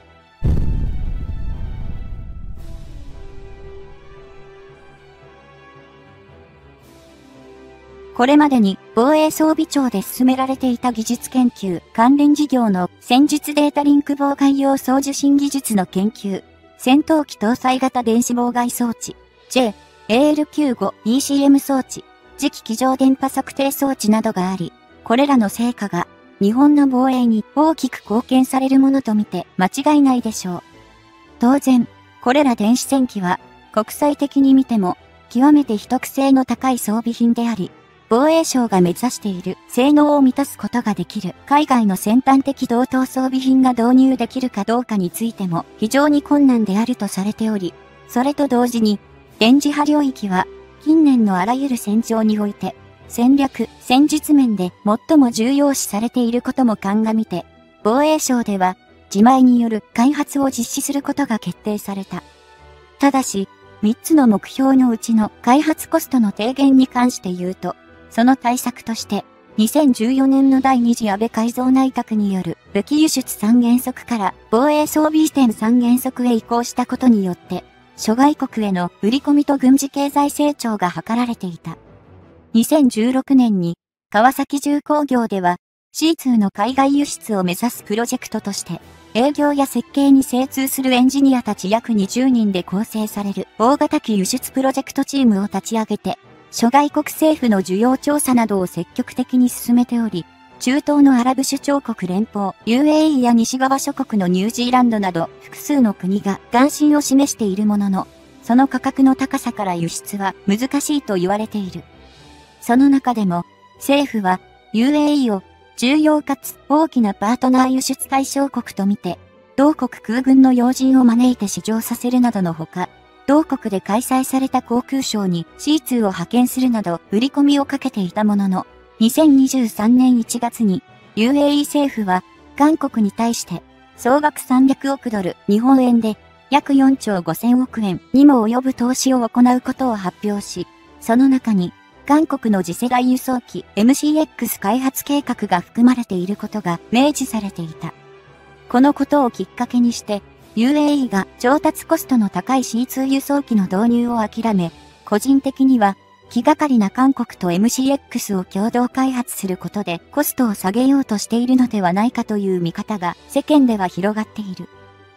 これまでに防衛装備庁で進められていた技術研究、関連事業の戦術データリンク妨害用送受信技術の研究、戦闘機搭載型電子妨害装置、ジェイエーエルきゅうじゅうごイーシーエム 装置、磁気機上電波測定装置などがあり、これらの成果が日本の防衛に大きく貢献されるものとみて間違いないでしょう。当然、これら電子戦機は国際的に見ても極めて秘匿性の高い装備品であり、防衛省が目指している性能を満たすことができる海外の先端的同等装備品が導入できるかどうかについても非常に困難であるとされており、それと同時に電磁波領域は近年のあらゆる戦場において戦略・戦術面で最も重要視されていることも鑑みて、防衛省では自前による開発を実施することが決定された。ただし、みっつの目標のうちの開発コストの低減に関して言うと、その対策として、にせんじゅうよねんの第二次安倍改造内閣による武器輸出三原則から防衛装備移転三原則へ移行したことによって、諸外国への売り込みと軍事経済成長が図られていた。にせんじゅうろくねんに川崎重工業では シーツー の海外輸出を目指すプロジェクトとして、営業や設計に精通するエンジニアたち約にじゅうにんで構成される大型機輸出プロジェクトチームを立ち上げて、諸外国政府の需要調査などを積極的に進めており、中東のアラブ首長国連邦、ユーエーイー や西側諸国のニュージーランドなど複数の国が関心を示しているものの、その価格の高さから輸出は難しいと言われている。その中でも、政府は ユーエーイー を重要かつ大きなパートナー輸出対象国とみて、同国空軍の要人を招いて試乗させるなどのほか、同国で開催された航空ショーに シーツー を派遣するなど売り込みをかけていたものの、にせんにじゅうさんねんいちがつに ユーエーイー 政府は韓国に対して総額さんびゃくおくドル、日本円で約よんちょうごせんおくえんにも及ぶ投資を行うことを発表し、その中に韓国の次世代輸送機 エムシーエックス 開発計画が含まれていることが明示されていた。このことをきっかけにして、ユーエーイー が調達コストの高い シーツー 輸送機の導入を諦め、個人的には気がかりな韓国と エムシーエックス を共同開発することでコストを下げようとしているのではないかという見方が世間では広がっている。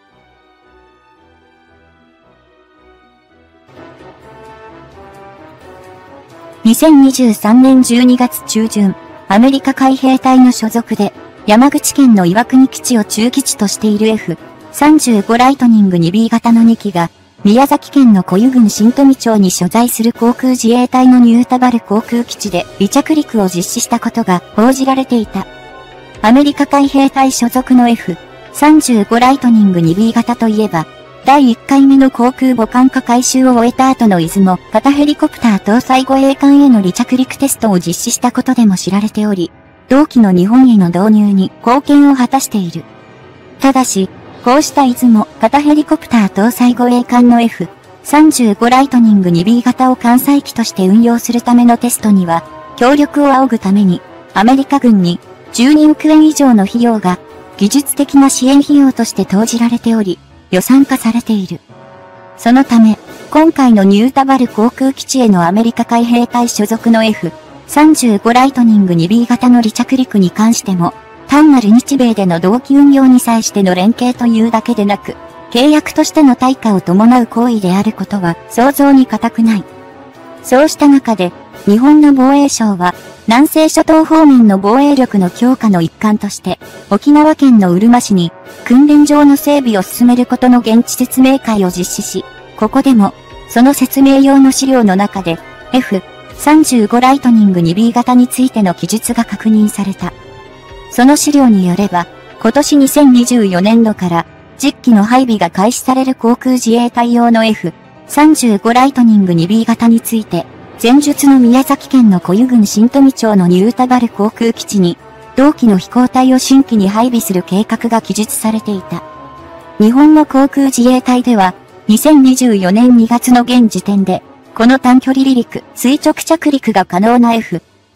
にせんにじゅうさんねんじゅうにがつちゅうじゅん、アメリカ海兵隊の所属で山口県の岩国基地を駐基地としている エフさんじゅうご ライトニング にビー 型のにきが宮崎県の古湯郡新富町に所在する航空自衛隊のニュータバル航空基地で離着陸を実施したことが報じられていた。アメリカ海兵隊所属の エフさんじゅうご ライトニング にビー 型といえば、だいいっかいめの航空母艦化改修を終えた後の出雲型ヘリコプター搭載護衛艦への離着陸テストを実施したことでも知られており、同機の日本への導入に貢献を果たしている。ただし、こうした出雲型ヘリコプター搭載護衛艦の エフさんじゅうご ライトニング にビー 型を艦載機として運用するためのテストには、協力を仰ぐために、アメリカ軍にじゅうにおくえん以上の費用が技術的な支援費用として投じられており、予算化されている。そのため、今回のニュータバル航空基地へのアメリカ海兵隊所属の エフさんじゅうご ライトニング にビー 型の離着陸に関しても、単なる日米での同機運用に際しての連携というだけでなく、契約としての対価を伴う行為であることは想像に難くない。そうした中で、日本の防衛省は、南西諸島方面の防衛力の強化の一環として、沖縄県のうるま市に、訓練場の整備を進めることの現地説明会を実施し、ここでも、その説明用の資料の中で、エフさんじゅうご ライトニング にビー 型についての記述が確認された。その資料によれば、今年にせんにじゅうよねんどからじゅっきの配備が開始される航空自衛隊用の エフさんじゅうご ライトニング にビー 型について、前述の宮崎県の古湯郡新富町のニュータバル航空基地に、同機の飛行隊を新規に配備する計画が記述されていた。日本の航空自衛隊では、にせんにじゅうよねんにがつの現時点で、この短距離離陸、垂直着陸が可能な エフ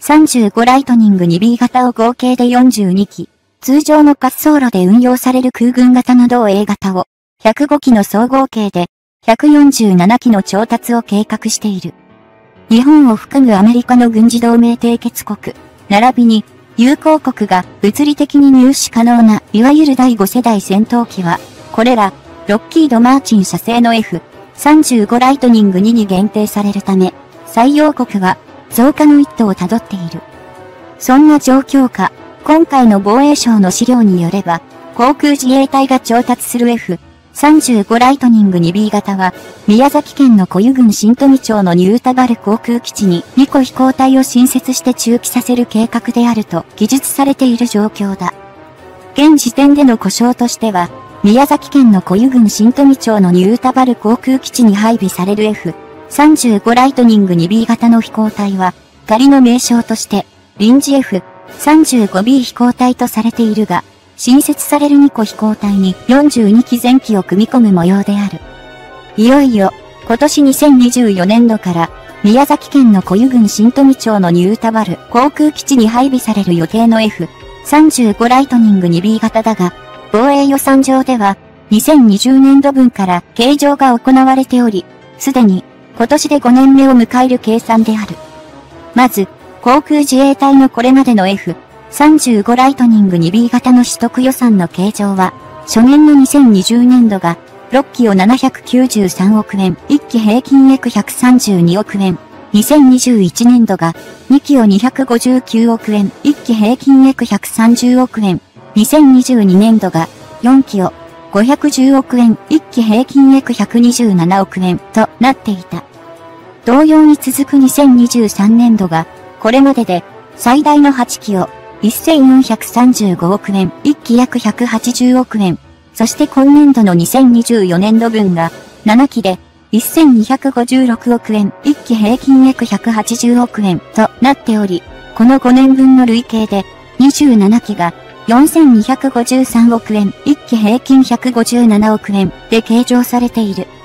さんじゅうごライトニング ツービー 型を合計でよんじゅうにき、通常の滑走路で運用される空軍型の同 A 型をひゃくごきの総合計でひゃくよんじゅうななきの調達を計画している。日本を含むアメリカの軍事同盟締結国、並びに友好国が物理的に入手可能ないわゆるだいご世代戦闘機は、これらロッキード・マーチン社製の エフさんじゅうご ライトニングツーに限定されるため、採用国は増加の一途をたどっている。そんな状況下、今回の防衛省の資料によれば、航空自衛隊が調達する エフさんじゅうご ライトニング ツービー 型は、宮崎県の古湯郡新富町のニュータバル航空基地ににこ飛行隊を新設して駐機させる計画であると記述されている状況だ。現時点での故障としては、宮崎県の古湯郡新富町のニュータバル航空基地に配備される エフさんじゅうご ライトニング ツービー 型の飛行隊は、仮の名称として、臨時 エフさんじゅうごビー 飛行隊とされているが、新設されるにこ飛行隊によんじゅうにき前期を組み込む模様である。いよいよ、今年にせんにじゅうよねんどから、宮崎県の古湯郡新富町のニュータバル航空基地に配備される予定の エフさんじゅうご ライトニング ツービー 型だが、防衛予算上では、にせんにじゅうねんどぶんから計上が行われており、すでに今年でごねんめを迎える計算である。まず、航空自衛隊のこれまでの エフさんじゅうご ライトニング ツービー 型の取得予算の計上は、初年のにせんにじゅうねんどがろっきをななひゃくきゅうじゅうさんおくえん、いっき平均約ひゃくさんじゅうにおくえん、にせんにじゅういちねんどがにきをにひゃくごじゅうきゅうおくえん、いっき平均約ひゃくさんじゅうおくえん、にせんにじゅうにねんどがよんきをごひゃくじゅうおくえん、いっき平均約ひゃくにじゅうななおくえんとなっていた。同様に続くにせんにじゅうさんねんどが、これまでで最大のはちきをせんよんひゃくさんじゅうごおくえん、いっき約ひゃくはちじゅうおくえん、そして今年度のにせんにじゅうよねんどぶんがななきでせんにひゃくごじゅうろくおくえん、いっき平均約ひゃくはちじゅうおくえんとなっており、このごねんぶんの累計でにじゅうななきがよんせんにひゃくごじゅうさんおくえん、いっき平均ひゃくごじゅうななおくえんで計上されている。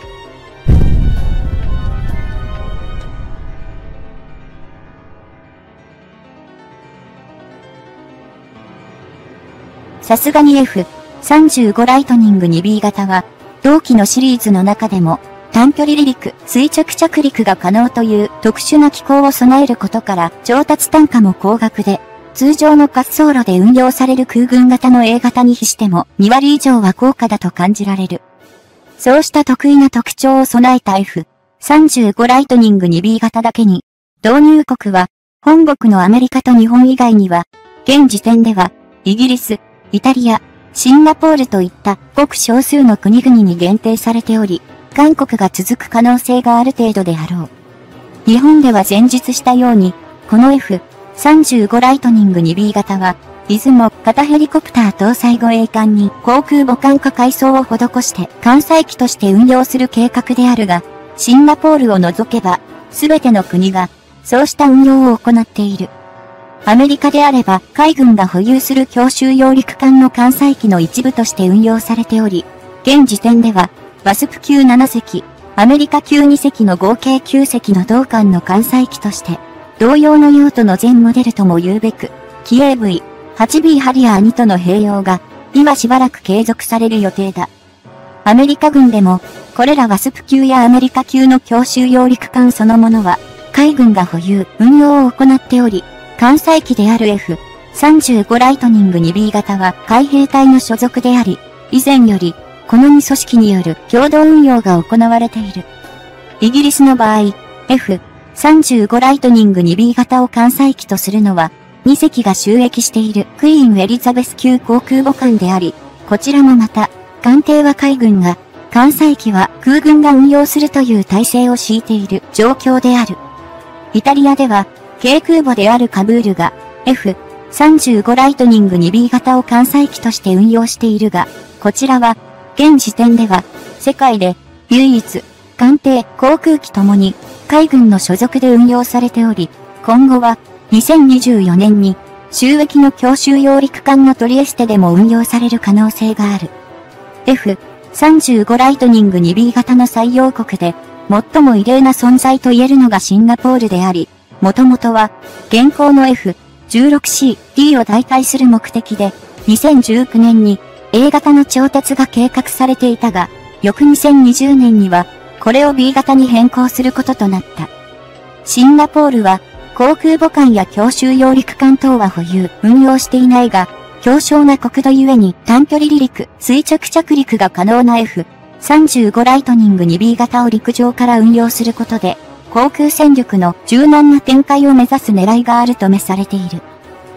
さすがに エフさんじゅうご ライトニング ツービー 型は、同期のシリーズの中でも、短距離離陸、垂直着陸が可能という特殊な機構を備えることから、調達単価も高額で、通常の滑走路で運用される空軍型の A 型に比してもにわり以上は高価だと感じられる。そうした得意な特徴を備えた エフさんじゅうご ライトニング ツービー 型だけに、導入国は、本国のアメリカと日本以外には、現時点では、イギリス、イタリア、シンガポールといったごく少数の国々に限定されており、韓国が続く可能性がある程度であろう。日本では前述したように、この エフさんじゅうご ライトニング ツービー 型は、出雲型ヘリコプター搭載護衛艦に航空母艦化改装を施して艦載機として運用する計画であるが、シンガポールを除けば、すべての国がそうした運用を行っている。アメリカであれば海軍が保有する強襲揚陸艦の艦載機の一部として運用されており、現時点ではワスプ級ななせき、アメリカ級にせきの合計きゅうせきの同艦の艦載機として、同様の用途の全モデルとも言うべく、キ エーブイはちビー ハリアーにとの併用が今しばらく継続される予定だ。アメリカ軍でも、これらワスプ級やアメリカ級の強襲揚陸艦そのものは、海軍が保有、運用を行っており、艦載機である エフさんじゅうご ライトニング ツービー 型は海兵隊の所属であり、以前よりこのに組織による共同運用が行われている。イギリスの場合、エフさんじゅうご ライトニング ツービー 型を艦載機とするのは、にせきが就役しているクイーン・エリザベス級航空母艦であり、こちらもまた、艦艇は海軍が、艦載機は空軍が運用するという体制を敷いている状況である。イタリアでは、軽空母であるカブールが エフさんじゅうご ライトニング ツービー 型を艦載機として運用しているが、こちらは現時点では世界で唯一艦艇、航空機ともに海軍の所属で運用されており、今後はにせんにじゅうよねんに就役の強襲揚陸艦のトリエステでも運用される可能性がある。エフさんじゅうご ライトニング ツービー 型の採用国で最も異例な存在と言えるのがシンガポールであり、 もともとは、現行の エフじゅうろくシーディー を代替する目的で、にせんじゅうきゅうねんに A 型の調達が計画されていたが、翌にせんにじゅうねんには、これを B 型に変更することとなった。シンガポールは、航空母艦や強襲揚陸艦等は保有、運用していないが、強小な国土ゆえに短距離離陸、垂直着陸が可能な エフさんじゅうご ライトニングに ビー 型を陸上から運用することで、航空戦力の柔軟な展開を目指す狙いがあるとめされている。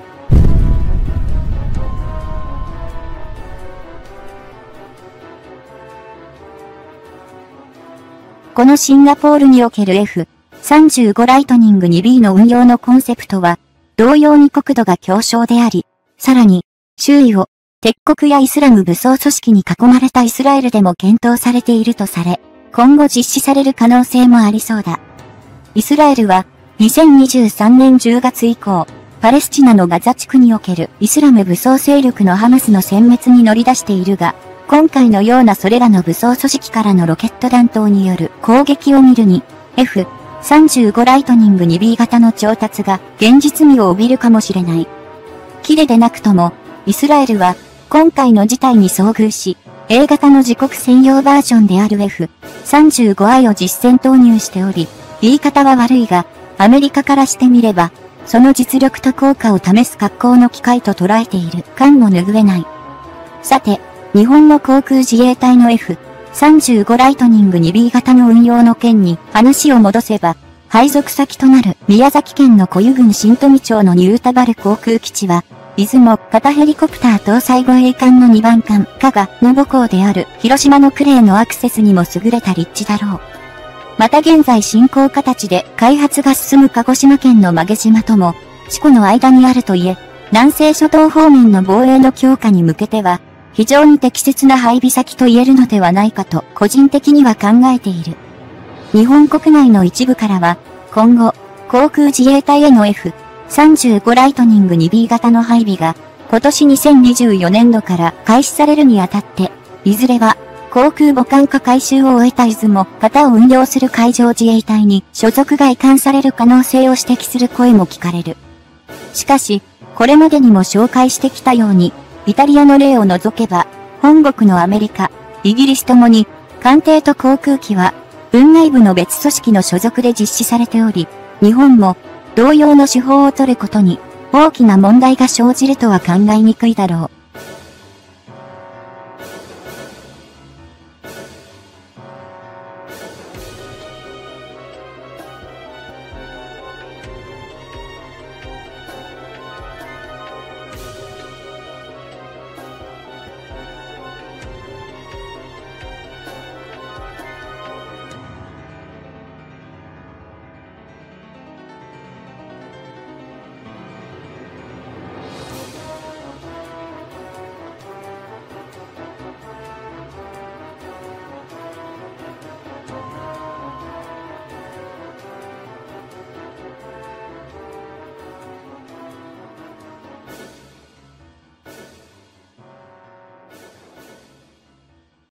このシンガポールにおける エフさんじゅうご ライトニングに ビー の運用のコンセプトは、同様に国土が狭小であり、さらに、周囲を、敵国やイスラム武装組織に囲まれたイスラエルでも検討されているとされ、今後実施される可能性もありそうだ。イスラエルは、にせんにじゅうさんねんじゅうがつ以降、パレスチナのガザ地区におけるイスラム武装勢力のハマスの殲滅に乗り出しているが、今回のようなそれらの武装組織からのロケット弾頭による攻撃を見るに、エフさんじゅうご ライトニングに ビー 型の調達が現実味を帯びるかもしれない。キレでなくとも、イスラエルは今回の事態に遭遇し、A 型の自国専用バージョンである エフさんじゅうごアイ を実戦投入しており、言い方は悪いが、アメリカからしてみれば、その実力と効果を試す格好の機会と捉えている感も拭えない。さて、日本の航空自衛隊の エフさんじゅうご ライトニングに ビー 型の運用の件に話を戻せば、配属先となる宮崎県の古湯郡新富町のニュータバル航空基地は、出雲型ヘリコプター搭載護衛艦のにばん艦加賀の母港である広島の呉へのアクセスにも優れた立地だろう。また現在進行形で開発が進む鹿児島県の馬毛島とも、四股の間にあるといえ、南西諸島方面の防衛の強化に向けては、非常に適切な配備先と言えるのではないかと個人的には考えている。日本国内の一部からは、今後、航空自衛隊への エフさんじゅうご ライトニングに ビー 型の配備が、今年にせんにじゅうよねんどから開始されるにあたって、いずれは、航空母艦化改修を終えた出雲型を運用する海上自衛隊に所属が移管される可能性を指摘する声も聞かれる。しかし、これまでにも紹介してきたように、イタリアの例を除けば、本国のアメリカ、イギリスともに、艦艇と航空機は、軍内部の別組織の所属で実施されており、日本も、同様の手法を取ることに、大きな問題が生じるとは考えにくいだろう。